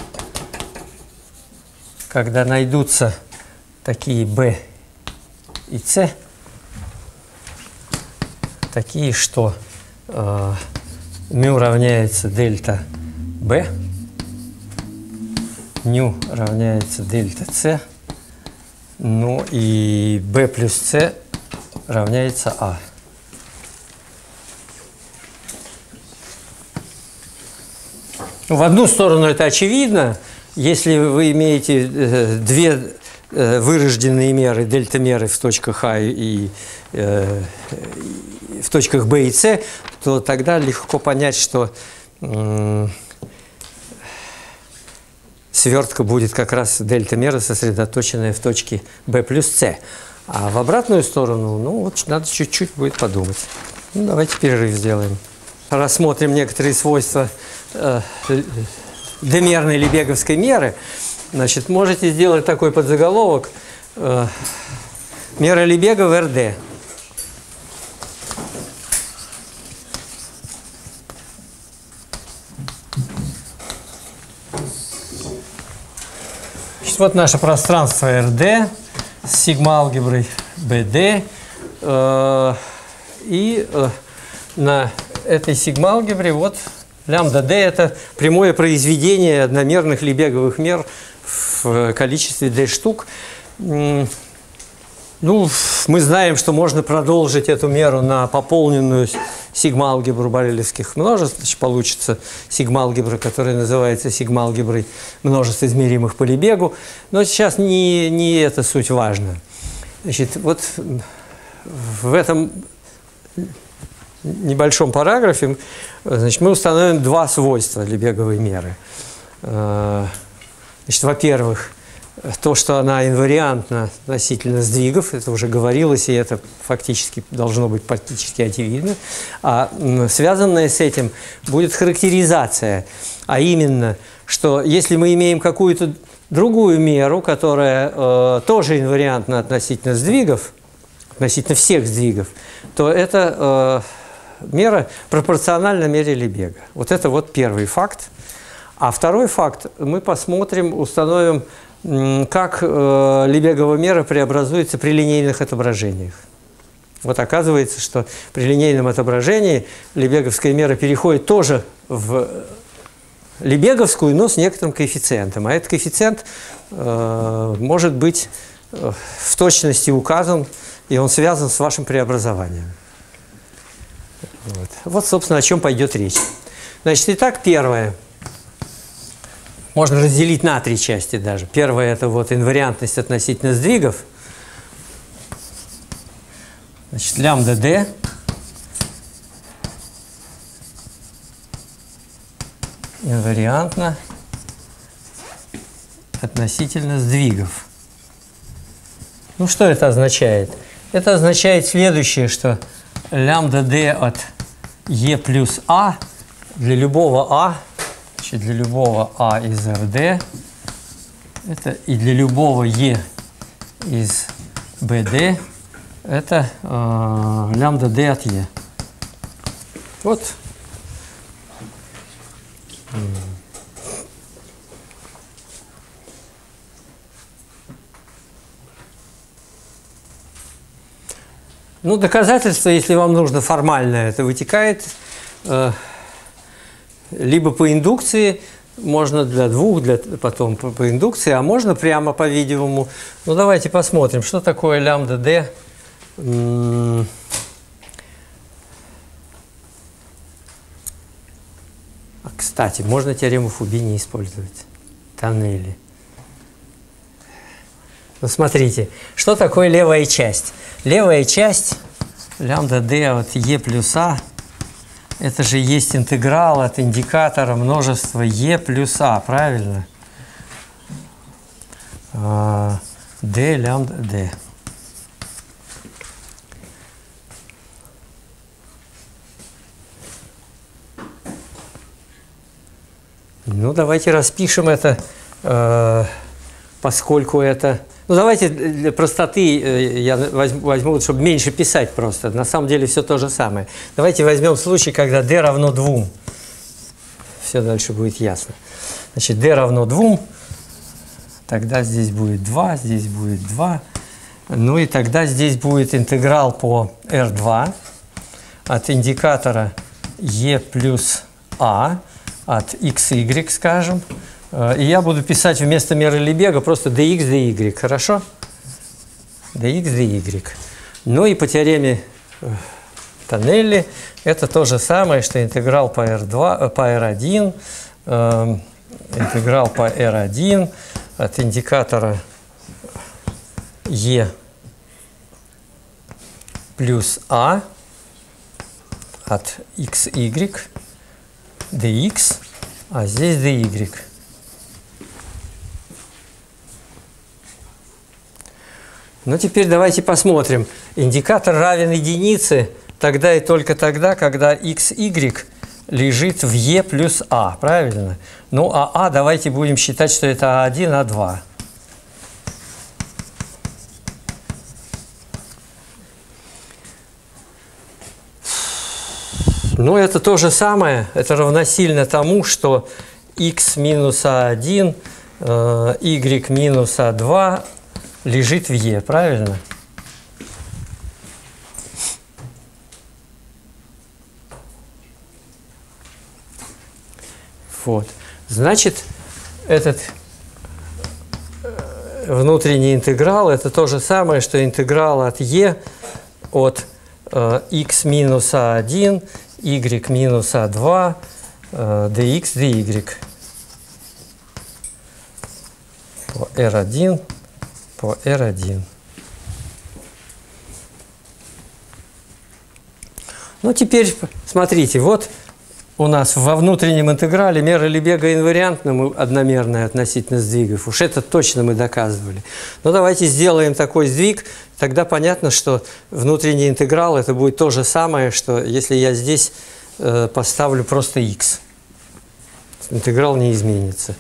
когда найдутся такие B и C, такие, что μ равняется дельта B, νu равняется дельта C, ну и B плюс C равняется А. В одну сторону это очевидно, если вы имеете две вырожденные меры, дельта-меры в точках А и в точках B и C, то тогда легко понять, что свертка будет как раз дельта-мера, сосредоточенная в точке B плюс C. А в обратную сторону, ну вот надо чуть-чуть будет подумать. Ну, давайте перерыв сделаем. Рассмотрим некоторые свойства демерной лебеговской меры. Значит, можете сделать такой подзаголовок: мера Лебега в РД. Значит, вот наше пространство РД с сигма-алгеброй БД. И на этой сигма-алгебре вот лямбда d – это прямое произведение одномерных лебеговых мер в количестве d штук. Ну, мы знаем, что можно продолжить эту меру на пополненную сигма-алгебру борелевских множеств, значит, получится сигма-алгебра, которая называется сигма-алгеброй множеств, измеримых по Лебегу. Но сейчас не эта суть важна. Значит, вот в этом небольшом параграфе, значит, мы установим два свойства Лебеговой меры. Значит, во-первых, то, что она инвариантна относительно сдвигов, это уже говорилось, и это фактически должно быть практически очевидно. А связанная с этим будет характеризация, а именно, что если мы имеем какую-то другую меру, которая тоже инвариантна относительно сдвигов, относительно всех сдвигов, то эта мера пропорциональна мере Лебега. Вот это вот первый факт. А второй факт мы посмотрим, установим, как Лебегова мера преобразуется при линейных отображениях. Вот оказывается, что при линейном отображении лебеговская мера переходит тоже в лебеговскую, но с некоторым коэффициентом. А этот коэффициент может быть в точности указан, и он связан с вашим преобразованием. Вот, собственно, о чем пойдет речь. Значит, итак, первое. Можно разделить на три части даже. Первое – это вот инвариантность относительно сдвигов. Значит, лямбда d инвариантно относительно сдвигов. Ну, что это означает? Это означает следующее, что лямбда d от e плюс a для любого a, значит, для любого a из rd, это и для любого e из bd, это лямбда d от e. Вот. Ну, доказательство, если вам нужно формальное, это вытекает либо по индукции, можно для двух, потом по индукции, а можно прямо, по-видимому. Ну, давайте посмотрим, что такое лямбда d. Кстати, можно теорему Фубини использовать. Тоннели. Ну, смотрите, что такое левая часть? Левая часть лямбда d от e плюс a, это же есть интеграл от индикатора множества e плюс a, правильно? d лямбда d. Ну, давайте распишем это, поскольку это... Ну, давайте для простоты я возьму, чтобы меньше писать просто. На самом деле все то же самое. Давайте возьмем случай, когда d равно 2. Все дальше будет ясно. Значит, d равно 2, тогда здесь будет 2, здесь будет 2. Ну и тогда здесь будет интеграл по R2 от индикатора e плюс a от xy, скажем. И я буду писать вместо меры Лебега просто dx, dy, хорошо? dx, dy. Ну и по теореме Тоннелли это то же самое, что интеграл по R2, по R1, интеграл по R1 от индикатора e плюс a от xy, dx, а здесь dy. Ну, теперь давайте посмотрим. Индикатор равен единице тогда и только тогда, когда xy лежит в e плюс a, правильно? Ну, а давайте будем считать, что это А1, А2. Ну, это то же самое, это равносильно тому, что x минус А1, y минус А2 лежит в e, правильно? Вот. Значит, этот внутренний интеграл – это то же самое, что интеграл от e от x минус a1, y минус a2, dx, dy по r1, по r1. Ну, теперь смотрите, вот у нас во внутреннем интеграле мера Лебега инвариантна, одномерная относительно сдвигов. Уж это точно мы доказывали. Но давайте сделаем такой сдвиг, тогда понятно, что внутренний интеграл это будет то же самое, что если я здесь поставлю просто x. Интеграл не изменится.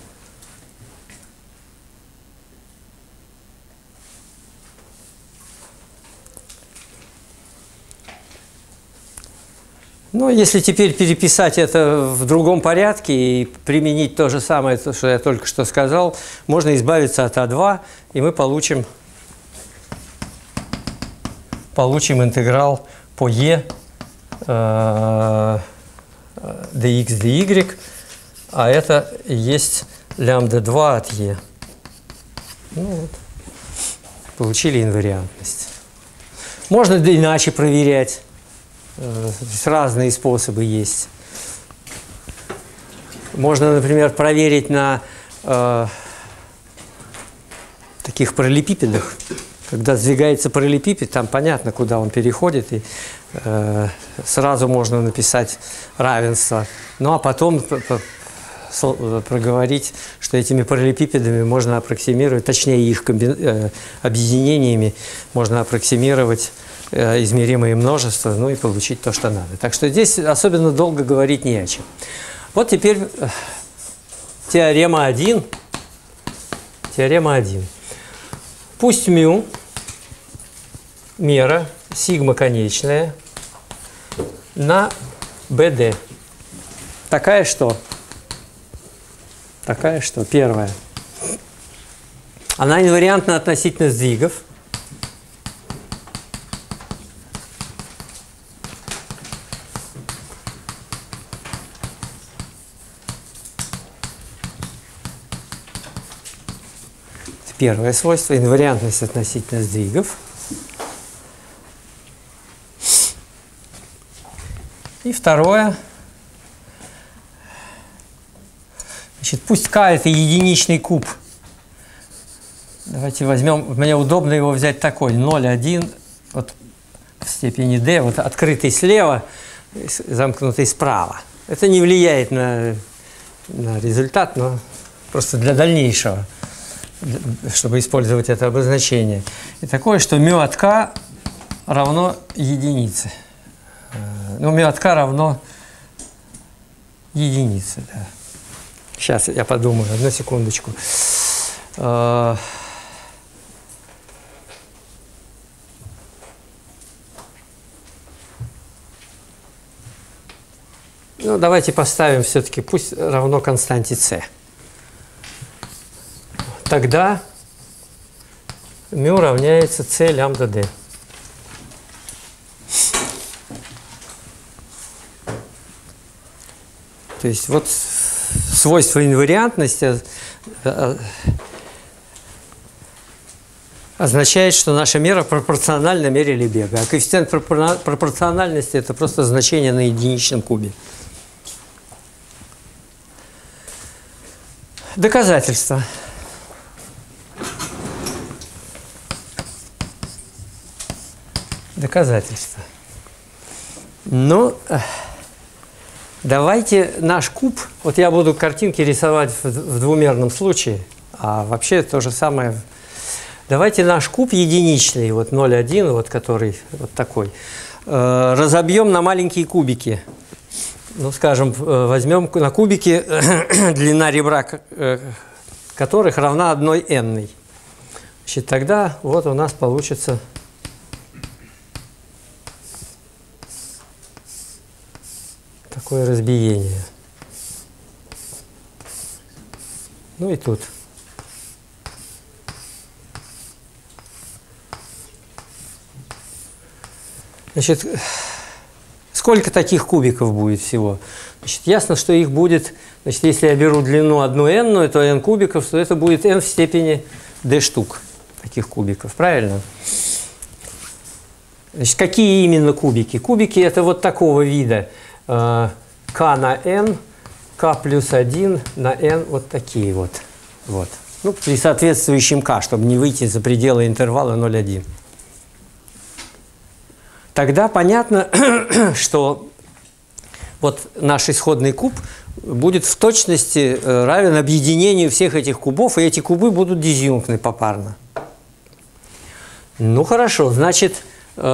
Ну, если теперь переписать это в другом порядке и применить то же самое, что я только что сказал, можно избавиться от А2, и мы получим интеграл по Е dx dy, а это есть лямбда-2 от Е. Ну, вот. Получили инвариантность. Можно иначе проверять. Разные способы есть. Можно, например, проверить на таких параллелепипедах. Когда сдвигается параллелепипед, там понятно, куда он переходит, и сразу можно написать равенство. Ну, а потом проговорить, что этими параллелепипедами можно аппроксимировать, точнее их объединениями можно аппроксимировать измеримые множества, ну и получить то, что надо. Так что здесь особенно долго говорить не о чем. Вот теперь теорема 1. Теорема 1. Пусть μ мера сигма конечная на BD. Такая что? Такая что? Первая. Она инвариантна относительно сдвигов. Первое свойство – инвариантность относительно сдвигов. И второе. Значит, пусть k – это единичный куб. Давайте возьмем, мне удобно его взять такой, 0,1 вот, в степени d, вот открытый слева, замкнутый справа. Это не влияет на результат, но просто для дальнейшего, чтобы использовать это обозначение. И такое, что μ от k равно единице. Ну, μ от k равно единице, да. Сейчас я подумаю, одну секундочку. Ну, давайте поставим все-таки, пусть равно константе c. Тогда μ равняется c лямбда d. То есть вот свойство инвариантности означает, что наша мера пропорциональна мере Лебега. А коэффициент пропорциональности – это просто значение на единичном кубе. Доказательство. Доказательство. Ну, давайте наш куб, вот я буду картинки рисовать в двумерном случае, а вообще то же самое. Давайте наш куб единичный, вот 0,1, вот который вот такой, разобьем на маленькие кубики. Ну, скажем, возьмем на кубики длина ребра которых равна 1n. Значит, тогда вот у нас получится такое разбиение. Ну и тут. Значит, сколько таких кубиков будет всего? Значит, ясно, что их будет, значит, если я беру длину 1n, то n кубиков, то это будет n в степени d штук таких кубиков, правильно? Значит, какие именно кубики? Кубики это вот такого вида. K на n, k плюс 1 на n, вот такие вот. Вот. Ну, при соответствующем k, чтобы не выйти за пределы интервала 0,1. Тогда понятно, что вот наш исходный куб будет в точности равен объединению всех этих кубов, и эти кубы будут дизъюнктны попарно. Ну хорошо, значит,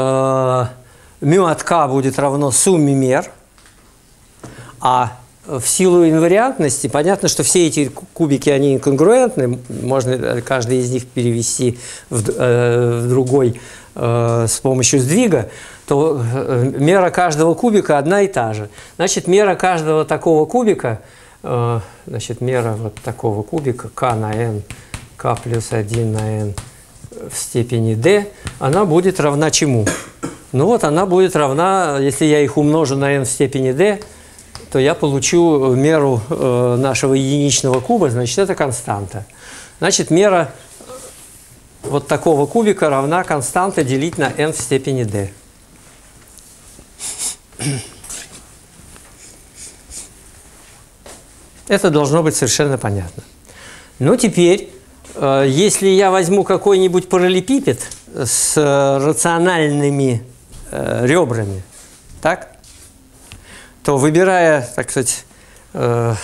μ от k будет равно сумме мер, а в силу инвариантности понятно, что все эти кубики, они инконгруентны, можно каждый из них перевести в другой с помощью сдвига, то мера каждого кубика одна и та же. Значит, мера каждого такого кубика, значит, мера вот такого кубика k на n, k плюс 1 на n в степени d, она будет равна чему? Ну вот она будет равна, если я их умножу на n в степени d, то я получу меру нашего единичного куба, значит, это константа. Значит, мера вот такого кубика равна константа делить на n в степени d. Это должно быть совершенно понятно. Ну, теперь, если я возьму какой-нибудь параллелепипед с рациональными ребрами, так, то, выбирая, так сказать, в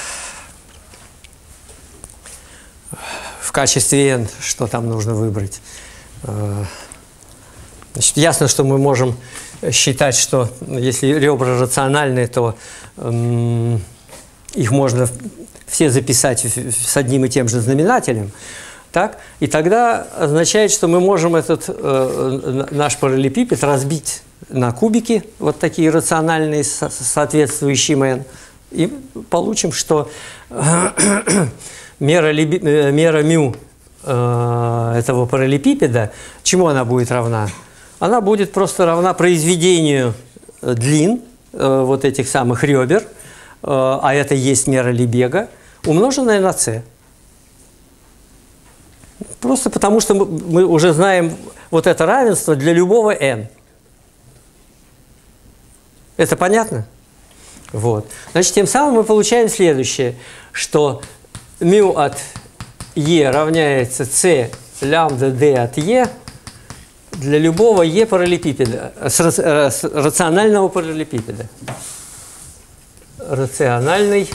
качестве n, что там нужно выбрать, значит, ясно, что мы можем считать, что если ребра рациональные, то их можно все записать с одним и тем же знаменателем, так? И тогда означает, что мы можем этот наш параллелепипед разбить на кубики, вот такие рациональные, соответствующие n, и получим, что мера μ этого параллелепипеда, чему она будет равна? Она будет просто равна произведению длин вот этих самых ребер, а это есть мера Лебега, умноженная на c. Просто потому, что мы уже знаем вот это равенство для любого n. Это понятно? Вот. Значит, тем самым мы получаем следующее, что μ от e равняется c лямбда d от e для любого e параллелепипеда, рационального параллелепипеда. Рациональный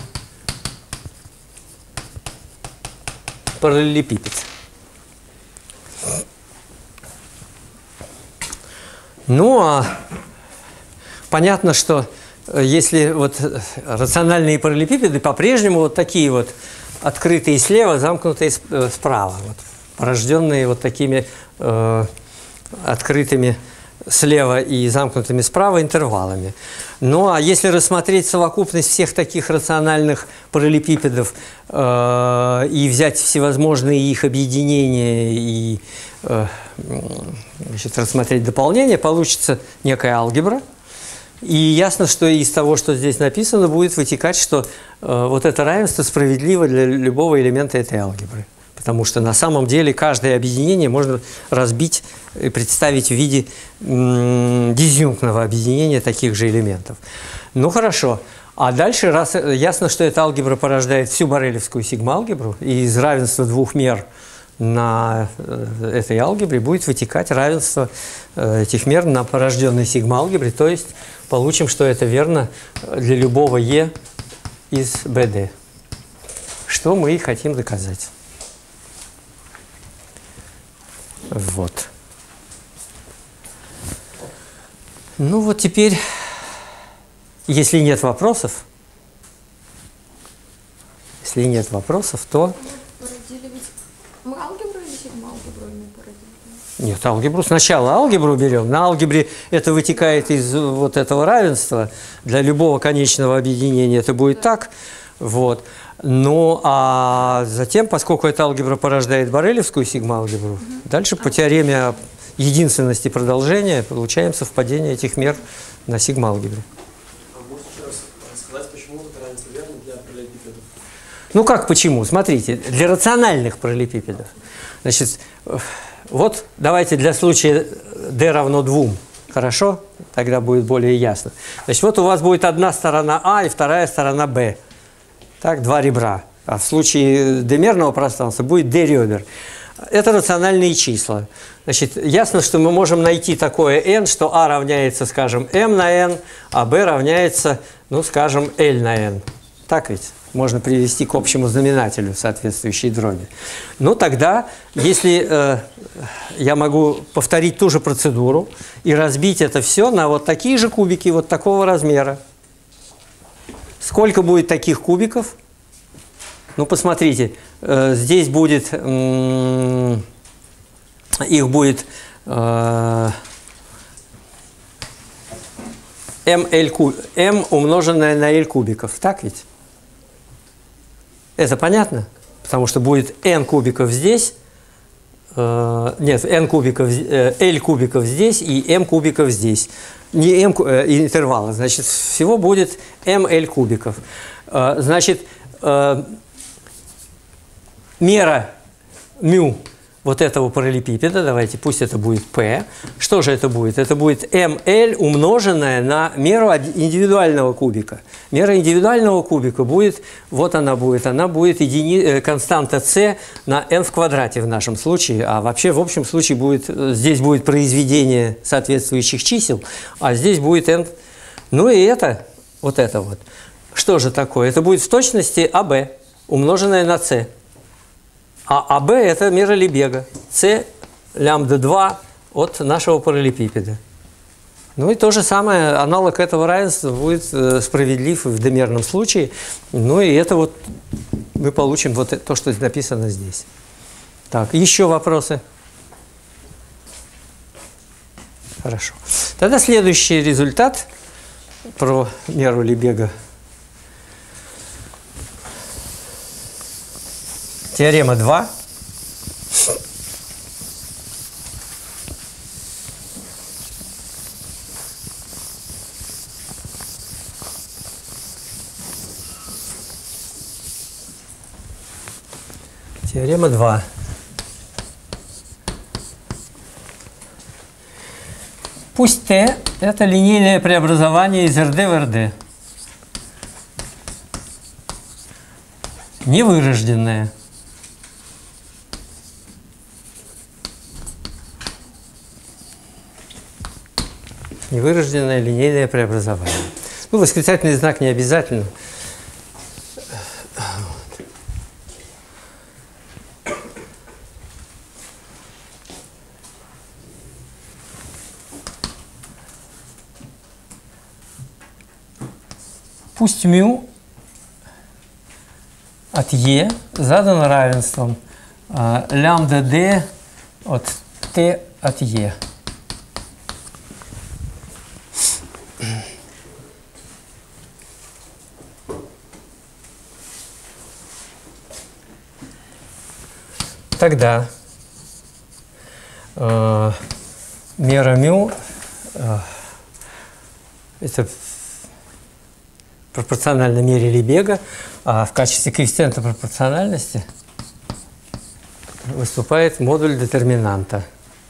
параллелепипед. Ну, а понятно, что если вот рациональные параллелепипеды по-прежнему вот такие вот открытые слева, замкнутые справа, вот, порожденные вот такими открытыми слева и замкнутыми справа интервалами. Ну, а если рассмотреть совокупность всех таких рациональных параллелепипедов и взять всевозможные их объединения и значит, рассмотреть дополнение, получится некая алгебра. И ясно, что из того, что здесь написано, будет вытекать, что вот это равенство справедливо для любого элемента этой алгебры. Потому что на самом деле каждое объединение можно разбить и представить в виде дизъюнктного объединения таких же элементов. Ну хорошо. А дальше, раз ясно, что эта алгебра порождает всю борелевскую сигма-алгебру, и из равенства двух мер на этой алгебре будет вытекать равенство этих мер на порожденной сигма-алгебре, то есть получим, что это верно для любого e из BD. Что мы и хотим доказать. Вот. Ну вот теперь, если нет вопросов, то... Мы алгебру или сигма-алгебру не породили? Нет, алгебру. Сначала алгебру берем. На алгебре это вытекает из вот этого равенства. Для любого конечного объединения это будет так. Вот. Ну, а затем, поскольку эта алгебра порождает борелевскую сигма-алгебру, дальше по теореме о единственности продолжения получаем совпадение этих мер на сигма-алгебре. А можете еще раз сказать, почему это равенство верно для параллелепипедов? Ну, как почему? Смотрите, для рациональных параллелепипедов. Значит, вот давайте для случая d равно 2, Хорошо? Тогда будет более ясно. Значит, вот у вас будет одна сторона А и вторая сторона Б. Так, два ребра. А в случае d-мерного пространства будет d ребер. Это рациональные числа. Значит, ясно, что мы можем найти такое n, что А равняется, скажем, m на n, а b равняется, ну, скажем, l на n. Так ведь? Можно привести к общему знаменателю соответствующей дроби. Ну, тогда, если я могу повторить ту же процедуру и разбить это все на вот такие же кубики, вот такого размера. Сколько будет таких кубиков? Ну, посмотрите, здесь будет, их будет m умноженное на l кубиков. Так ведь? Это понятно? Потому что будет n кубиков здесь, нет, n кубиков, l кубиков здесь и m кубиков здесь. Не m интервала, значит, всего будет ml кубиков. Значит, мера μ вот этого параллелепипеда, давайте, пусть это будет p. Что же это будет? Это будет ml умноженное на меру индивидуального кубика. Мера индивидуального кубика будет, вот она будет константа c на n в квадрате в нашем случае, а вообще в общем случае будет, здесь будет произведение соответствующих чисел, а здесь будет n. Ну и это, вот это вот. Что же такое? Это будет в точности АБ, умноженное на c. А АБ – это мера Лебега, С лямбда 2 от нашего параллелепипеда. Ну и то же самое, аналог этого равенства будет справедлив в d-мерном случае. Ну и это вот мы получим вот то, что написано здесь. Так, еще вопросы? Хорошо. Тогда следующий результат про меру Лебега. Теорема 2. Теорема 2. Пусть t – это линейное преобразование из РД в РД. Невырожденное. Невырожденное линейное преобразование. Ну, восклицательный знак не обязательно. Пусть μ от e задано равенством лямбда d от t от e. Тогда мера μ это пропорционально мере Лебега, а в качестве коэффициента пропорциональности выступает модуль детерминанта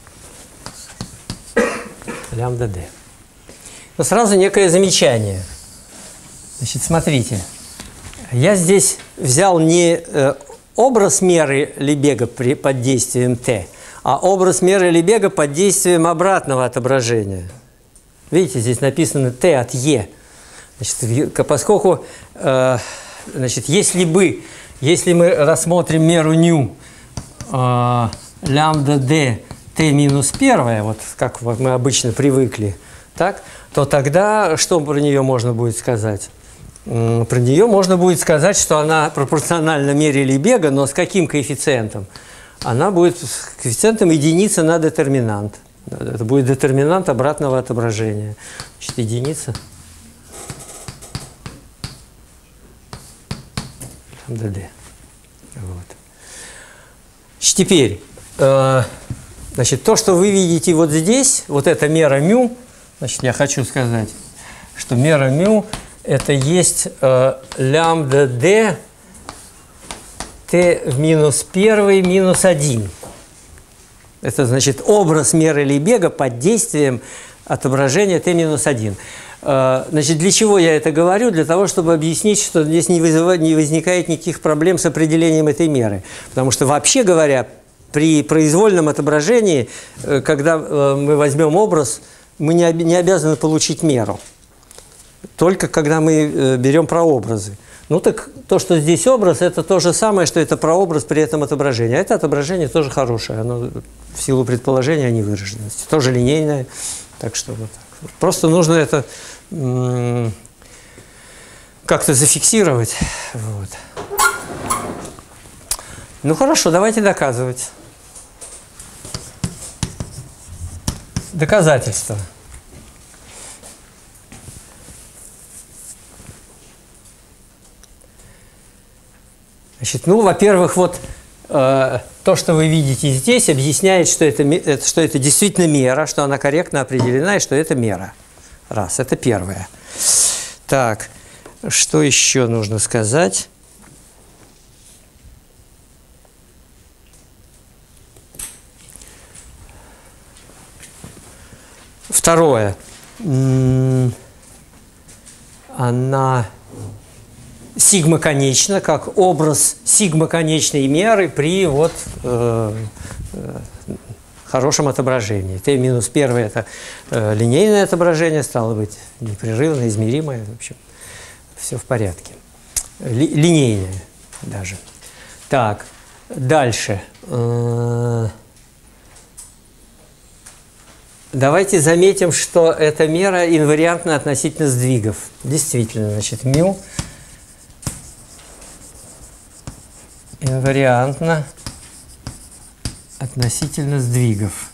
лямбда d. Но сразу некое замечание. Значит, смотрите, я здесь взял не образ меры Лебега под действием t, а образ меры Лебега под действием обратного отображения. Видите, здесь написано t от e. Значит, поскольку, значит, если мы рассмотрим меру ню лямбда d t минус 1, вот как мы обычно привыкли, так, то тогда что про нее можно будет сказать? Про нее можно будет сказать, что она пропорциональна мере Лебега, но с каким коэффициентом? Она будет с коэффициентом единицы на детерминант. Это будет детерминант обратного отображения. Значит, единица. ДД. Вот. Теперь, значит, то, что вы видите вот здесь, вот эта мера μ, значит, я хочу сказать, что мера μ это есть лямбда d t в минус 1 минус 1. Это значит образ меры Лебега под действием отображения t-1. Значит, для чего я это говорю? Для того, чтобы объяснить, что здесь не возникает никаких проблем с определением этой меры. Потому что, вообще говоря, при произвольном отображении, когда мы возьмем образ, мы не обязаны получить меру. Только когда мы берем прообразы. Ну так то, что здесь образ, это то же самое, что это прообраз при этом отображении. А это отображение тоже хорошее. Оно в силу предположения невыраженности. Тоже линейное. Так что вот так. Просто нужно это как-то зафиксировать. Вот. Ну хорошо, давайте доказывать. Доказательства. Значит, ну, во-первых, вот то, что вы видите здесь, объясняет, что это действительно мера, что она корректно определена и что это мера. Раз, это первое. Так, что еще нужно сказать? Второе. Она сигма-конечна, как образ сигма-конечной меры при вот, хорошем отображении. T-1 – это линейное отображение, стало быть, непрерывное, измеримое. В общем, все в порядке. Линейное даже. Так, дальше. Давайте заметим, что эта мера инвариантна относительно сдвигов. Действительно, значит, μ инвариантно относительно сдвигов.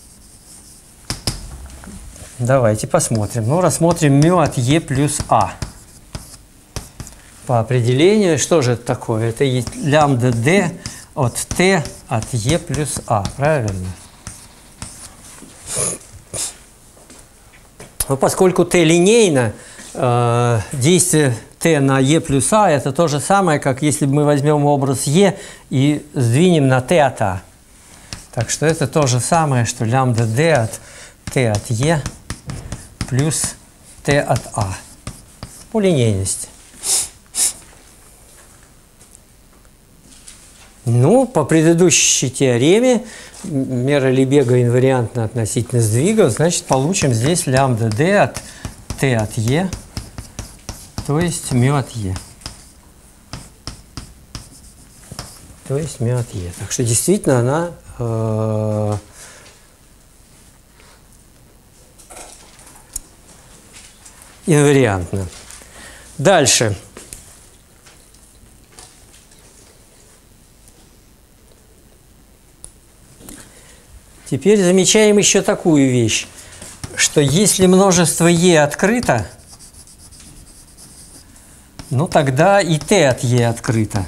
Давайте посмотрим. Ну, рассмотрим μ от e плюс а. По определению, что же это такое? Это лямбда d от t от e плюс а. Правильно? Но поскольку t линейно, действие t на e плюс а – это то же самое, как если бы мы возьмем образ e и сдвинем на t от a. Так что это то же самое, что лямбда d от t от e плюс t от a по линейности. Ну, по предыдущей теореме мера Лебега инвариантна относительно сдвигов, значит, получим здесь лямбда d от t от e, то есть μ от e. То есть μ от e. Так что действительно она инвариантна. Дальше. Теперь замечаем еще такую вещь, что если множество e открыто, ну тогда и t от e открыто.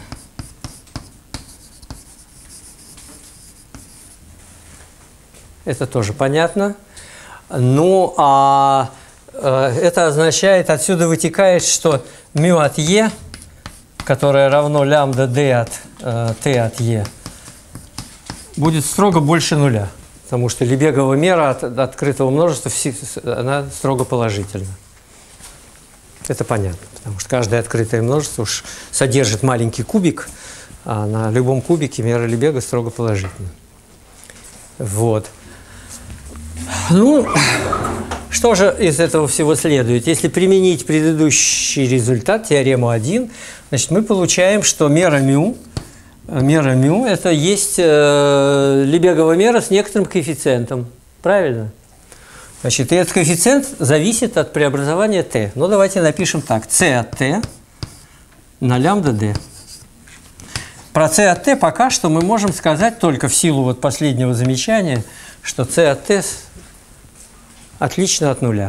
Это тоже понятно. Ну, а это означает, отсюда вытекает, что μ от e, которое равно лямбда d от t от e, будет строго больше нуля. Потому что Лебегова мера от открытого множества, она строго положительна. Это понятно, потому что каждое открытое множество уж содержит маленький кубик, а на любом кубике мера Лебега строго положительна. Вот. Ну, что же из этого всего следует? Если применить предыдущий результат, теорему 1, значит, мы получаем, что мера μ это есть Лебегова мера с некоторым коэффициентом. Правильно? Значит, и этот коэффициент зависит от преобразования t. Ну, давайте напишем так. c от t на лямбда d. Про c от t пока что мы можем сказать только в силу вот последнего замечания, что c от t отлично от нуля.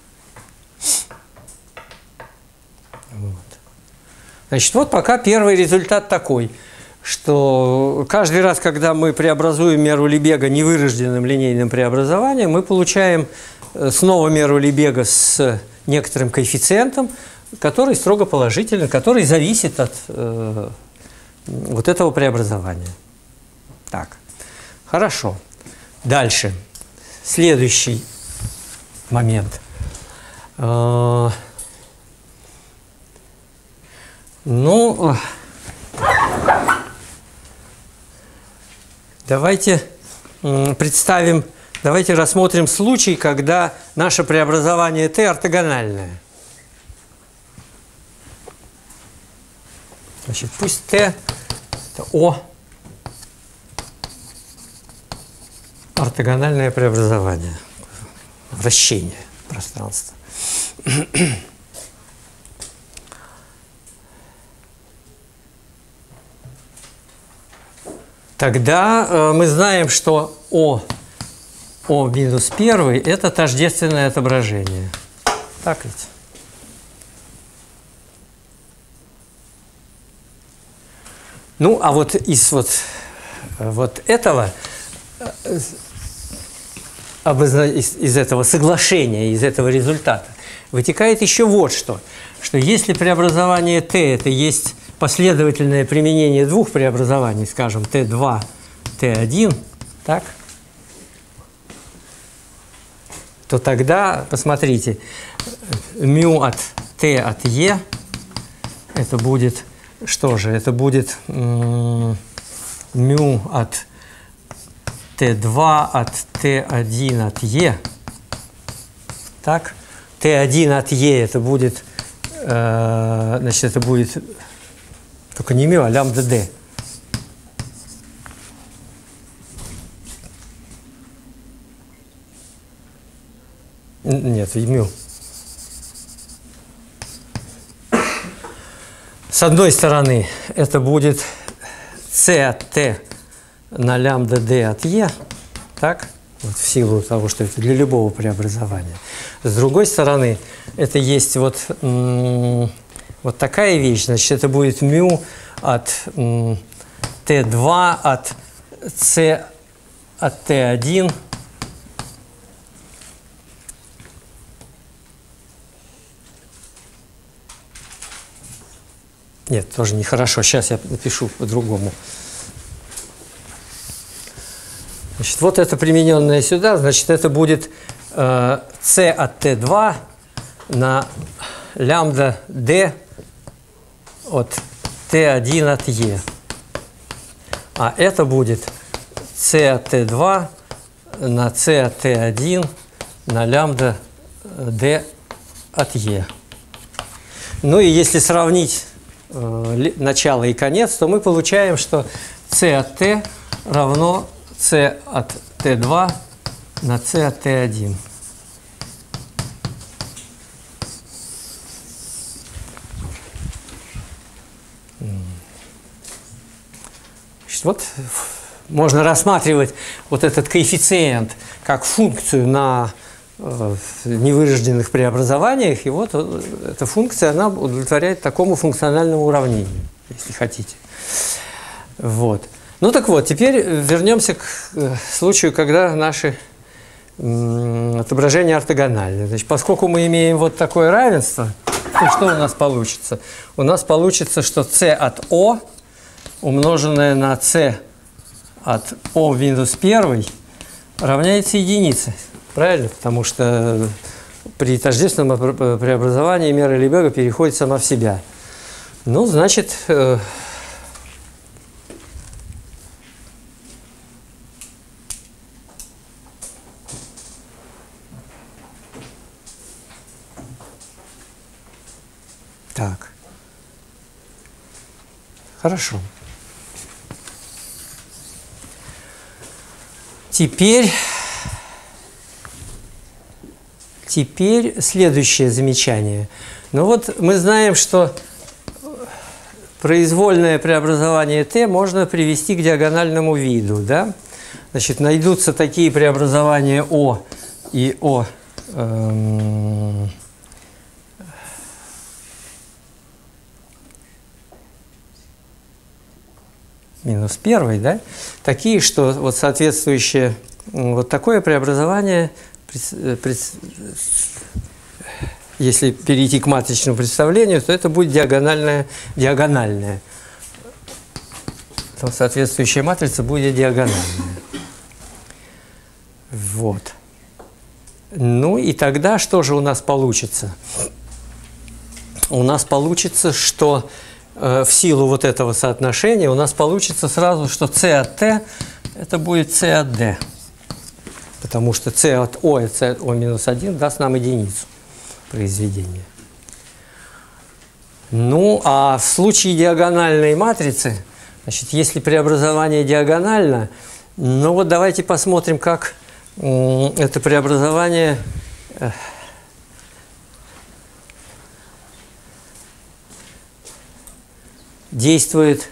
Вот. Значит, вот пока первый результат такой, что каждый раз, когда мы преобразуем меру Лебега невырожденным линейным преобразованием, мы получаем снова меру Лебега с некоторым коэффициентом, который строго положительный, который зависит от вот этого преобразования. Так, хорошо. Дальше. Следующий момент. Ну, давайте представим, давайте рассмотрим случай, когда наше преобразование t ортогональное. Значит, пусть t это O ортогональное преобразование, вращение пространства. Тогда мы знаем, что О минус 1 – это тождественное отображение. Так ведь? Ну, а вот из вот этого, из этого соглашения, из этого результата вытекает еще вот что если преобразование t – это есть последовательное применение двух преобразований, скажем, t2, t1, так, то тогда, посмотрите, μ от t от e, это будет, что же, это будет μ от t2 от t1 от e, так, t1 от e это будет, значит, это будет только не μ, а лямбда d. Нет, μ. С одной стороны, это будет c от t на лямбда d от e, так? Вот в силу того, что это для любого преобразования. С другой стороны, это есть вот такая вещь, значит, это будет μ от t2 от c от t1 Нет, тоже нехорошо. Сейчас я напишу по-другому. Значит, вот это примененное сюда, значит, это будет c от t2 на лямбда d от t1 от e. А это будет c от t2 на c от t1 на лямбда d от e. Ну и если сравнить начало и конец, то мы получаем, что c от t равно c от t2 на c от t1. Значит, вот можно рассматривать вот этот коэффициент как функцию на невырожденных преобразованиях, и вот эта функция, она удовлетворяет такому функциональному уравнению, если хотите. Вот. Ну так вот, теперь вернемся к случаю, когда наши отображения ортогональны. Значит, поскольку мы имеем вот такое равенство, то что у нас получится? У нас получится, что c от O умноженное на c от O минус 1 равняется единице. Правильно? Потому что при тождественном преобразовании мера Лебега переходит сама в себя. Ну, значит, так. Хорошо. Теперь следующее замечание. Ну вот мы знаем, что произвольное преобразование t можно привести к диагональному виду, да? Значит, найдутся такие преобразования O и O минус 1, да? Такие, что вот соответствующее вот такое преобразование, если перейти к матричному представлению, то это будет диагональное. То соответствующая матрица будет диагональная. Вот. Ну и тогда что же у нас получится? У нас получится, что в силу вот этого соотношения у нас получится сразу, что c от t это будет c от d. Потому что c от o и c от o минус 1 даст нам единицу произведения. Ну, а в случае диагональной матрицы, значит, если преобразование диагонально, ну вот давайте посмотрим, как это преобразование действует.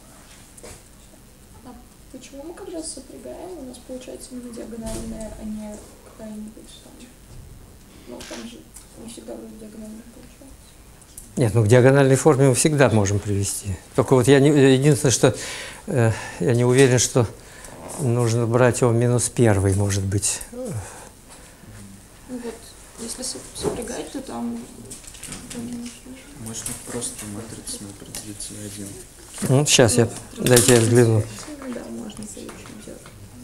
А почему мы когда сопрягаем, у нас получается именно диагональная, а не какая-нибудь там? Ну, там же не всегда вроде диагональная получается. Нет, ну к диагональной форме мы всегда можем привести. Только вот я не, единственное, что я не уверен, что нужно брать о минус 1, может быть. Ну вот, если сопрягать, то там минус. Можно просто матрицами определить один. Ну, сейчас дайте я взгляну. Ну да, можно совершенно делать.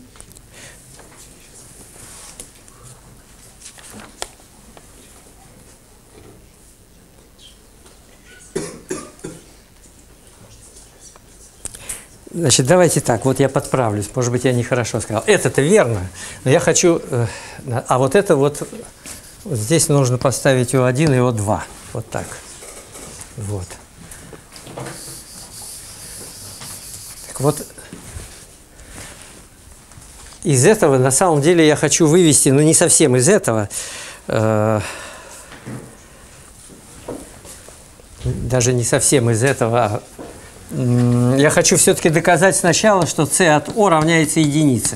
Значит, давайте так, вот я подправлюсь, может быть, я нехорошо сказал. Это-то верно, но я хочу... А вот это вот здесь нужно поставить О1 и О2. Вот так. Вот. Так вот, из этого, на самом деле, я хочу вывести, ну, не совсем из этого, даже не совсем из этого, я хочу все-таки доказать сначала, что c от o равняется единице.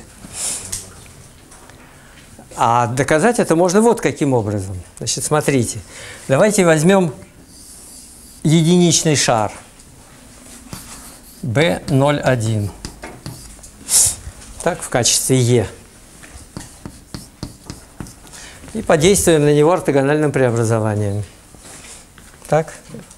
А доказать это можно вот каким образом. Значит, смотрите. Давайте возьмем единичный шар B01. Так, в качестве E. И подействуем на него ортогональным преобразованием. Так.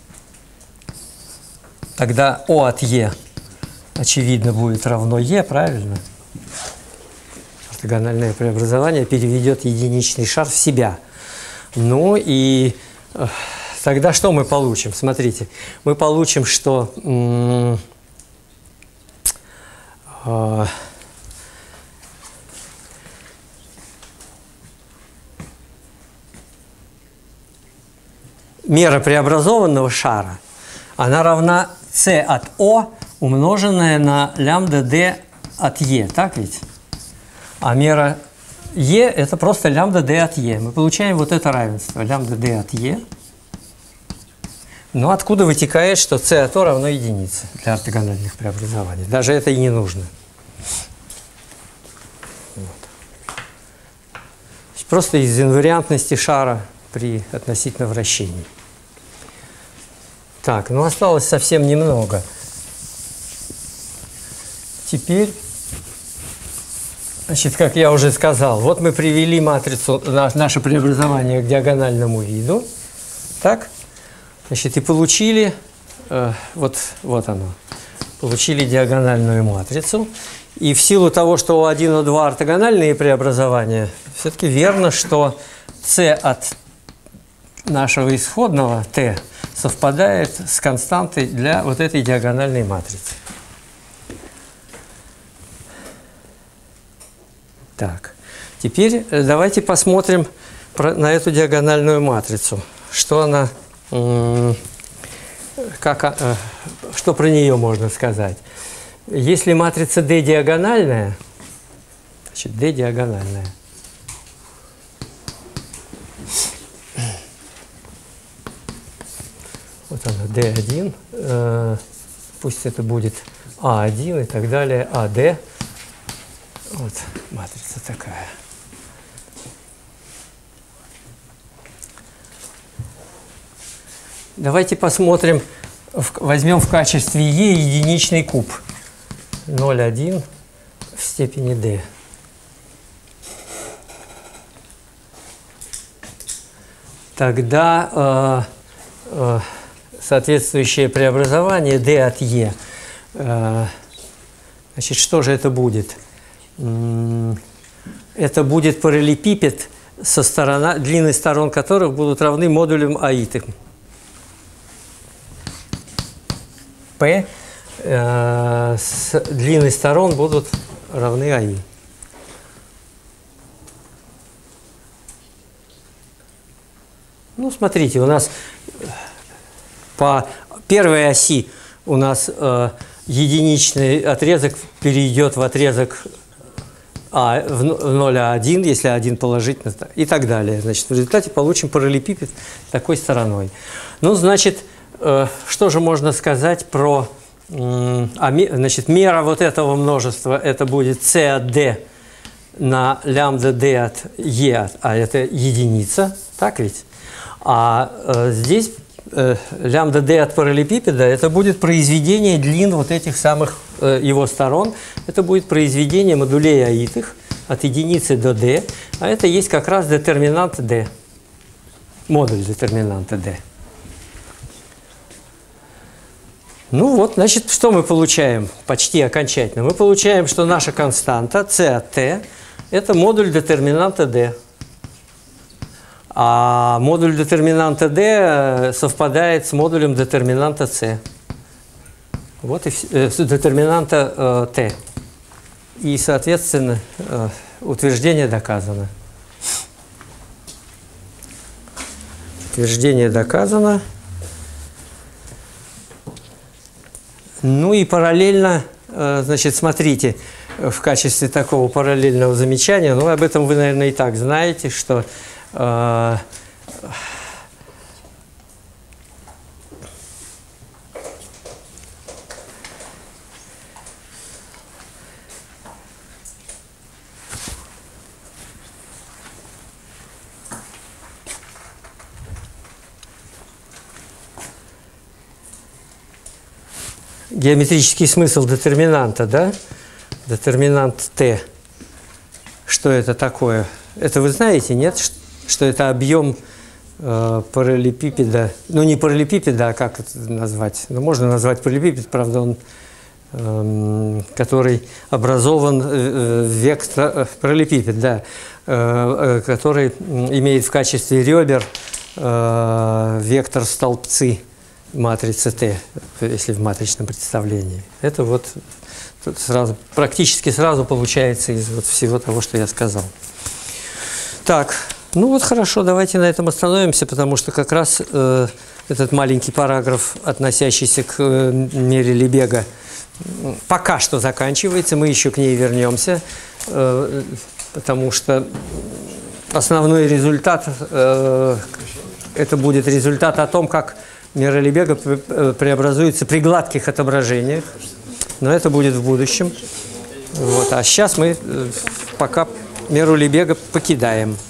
Тогда O от E, очевидно, будет равно E, правильно? Ортогональное преобразование переведет единичный шар в себя. Ну и тогда что мы получим? Смотрите, мы получим, что мера преобразованного шара, она равна c от O, умноженная на лямбда d от E, так ведь? А мера E – это просто лямбда d от E. Мы получаем вот это равенство, лямбда d от E. Но откуда вытекает, что c от O равно единице для ортогональных преобразований? Даже это и не нужно. Вот. Просто из инвариантности шара при относительно вращении. Так, ну осталось совсем немного. Теперь, значит, как я уже сказал, вот мы привели матрицу, наше преобразование к диагональному виду. Так, значит, и получили, вот оно, получили диагональную матрицу. И в силу того, что у O1, O2 ортогональные преобразования, все-таки верно, что c от нашего исходного t совпадает с константой для вот этой диагональной матрицы. Так, теперь давайте посмотрим на эту диагональную матрицу. Что она, что про нее можно сказать? Если матрица D диагональная, значит, D диагональная. Вот она, D1, пусть это будет A1 и так далее, AD. Вот матрица такая. Давайте посмотрим, возьмем в качестве E единичный куб. 0,1 в степени D. Тогда соответствующее преобразование D от E. Значит, что же это будет? Это будет параллелепипед длины сторон которых будут равны модулям аиты. P с длины сторон будут равны аи. Ну, смотрите, у нас по первой оси у нас единичный отрезок перейдет в отрезок в 0,1, если 1 положительно, и так далее. Значит, в результате получим параллелепипед такой стороной. Ну, значит, что же можно сказать про... Значит, мера вот этого множества, это будет c от d на лямбда d от e, а это единица, так ведь? А здесь лямбда d от параллелепипеда, это будет произведение длин вот этих самых его сторон. Это будет произведение модулей аитых от единицы до d, а это есть как раз детерминант d, модуль детерминанта d. Ну вот, значит, что мы получаем почти окончательно? Мы получаем, что наша константа c от t – это модуль детерминанта d. А модуль детерминанта d совпадает с модулем детерминанта c. Вот и с детерминанта t. И, соответственно, утверждение доказано. Утверждение доказано. Ну и параллельно, значит, смотрите, в качестве такого параллельного замечания, ну, об этом вы, наверное, и так знаете, что геометрический смысл детерминанта, да? Детерминант t. Что это такое? Это вы знаете, нет? Что это объем параллелепипеда, ну не параллелепипеда, а как это назвать? Ну, можно назвать параллелепипед, правда, он, который образован параллелепипед, да, который имеет в качестве ребер вектор столбцы матрицы Т, если в матричном представлении. Это вот тут сразу, практически сразу получается из вот всего того, что я сказал. Так, ну вот хорошо, давайте на этом остановимся, потому что как раз этот маленький параграф, относящийся к мере Лебега, пока что заканчивается, мы еще к ней вернемся, потому что основной результат, это будет результат о том, как мера Лебега преобразуется при гладких отображениях, но это будет в будущем. Вот. А сейчас мы пока меру Лебега покидаем.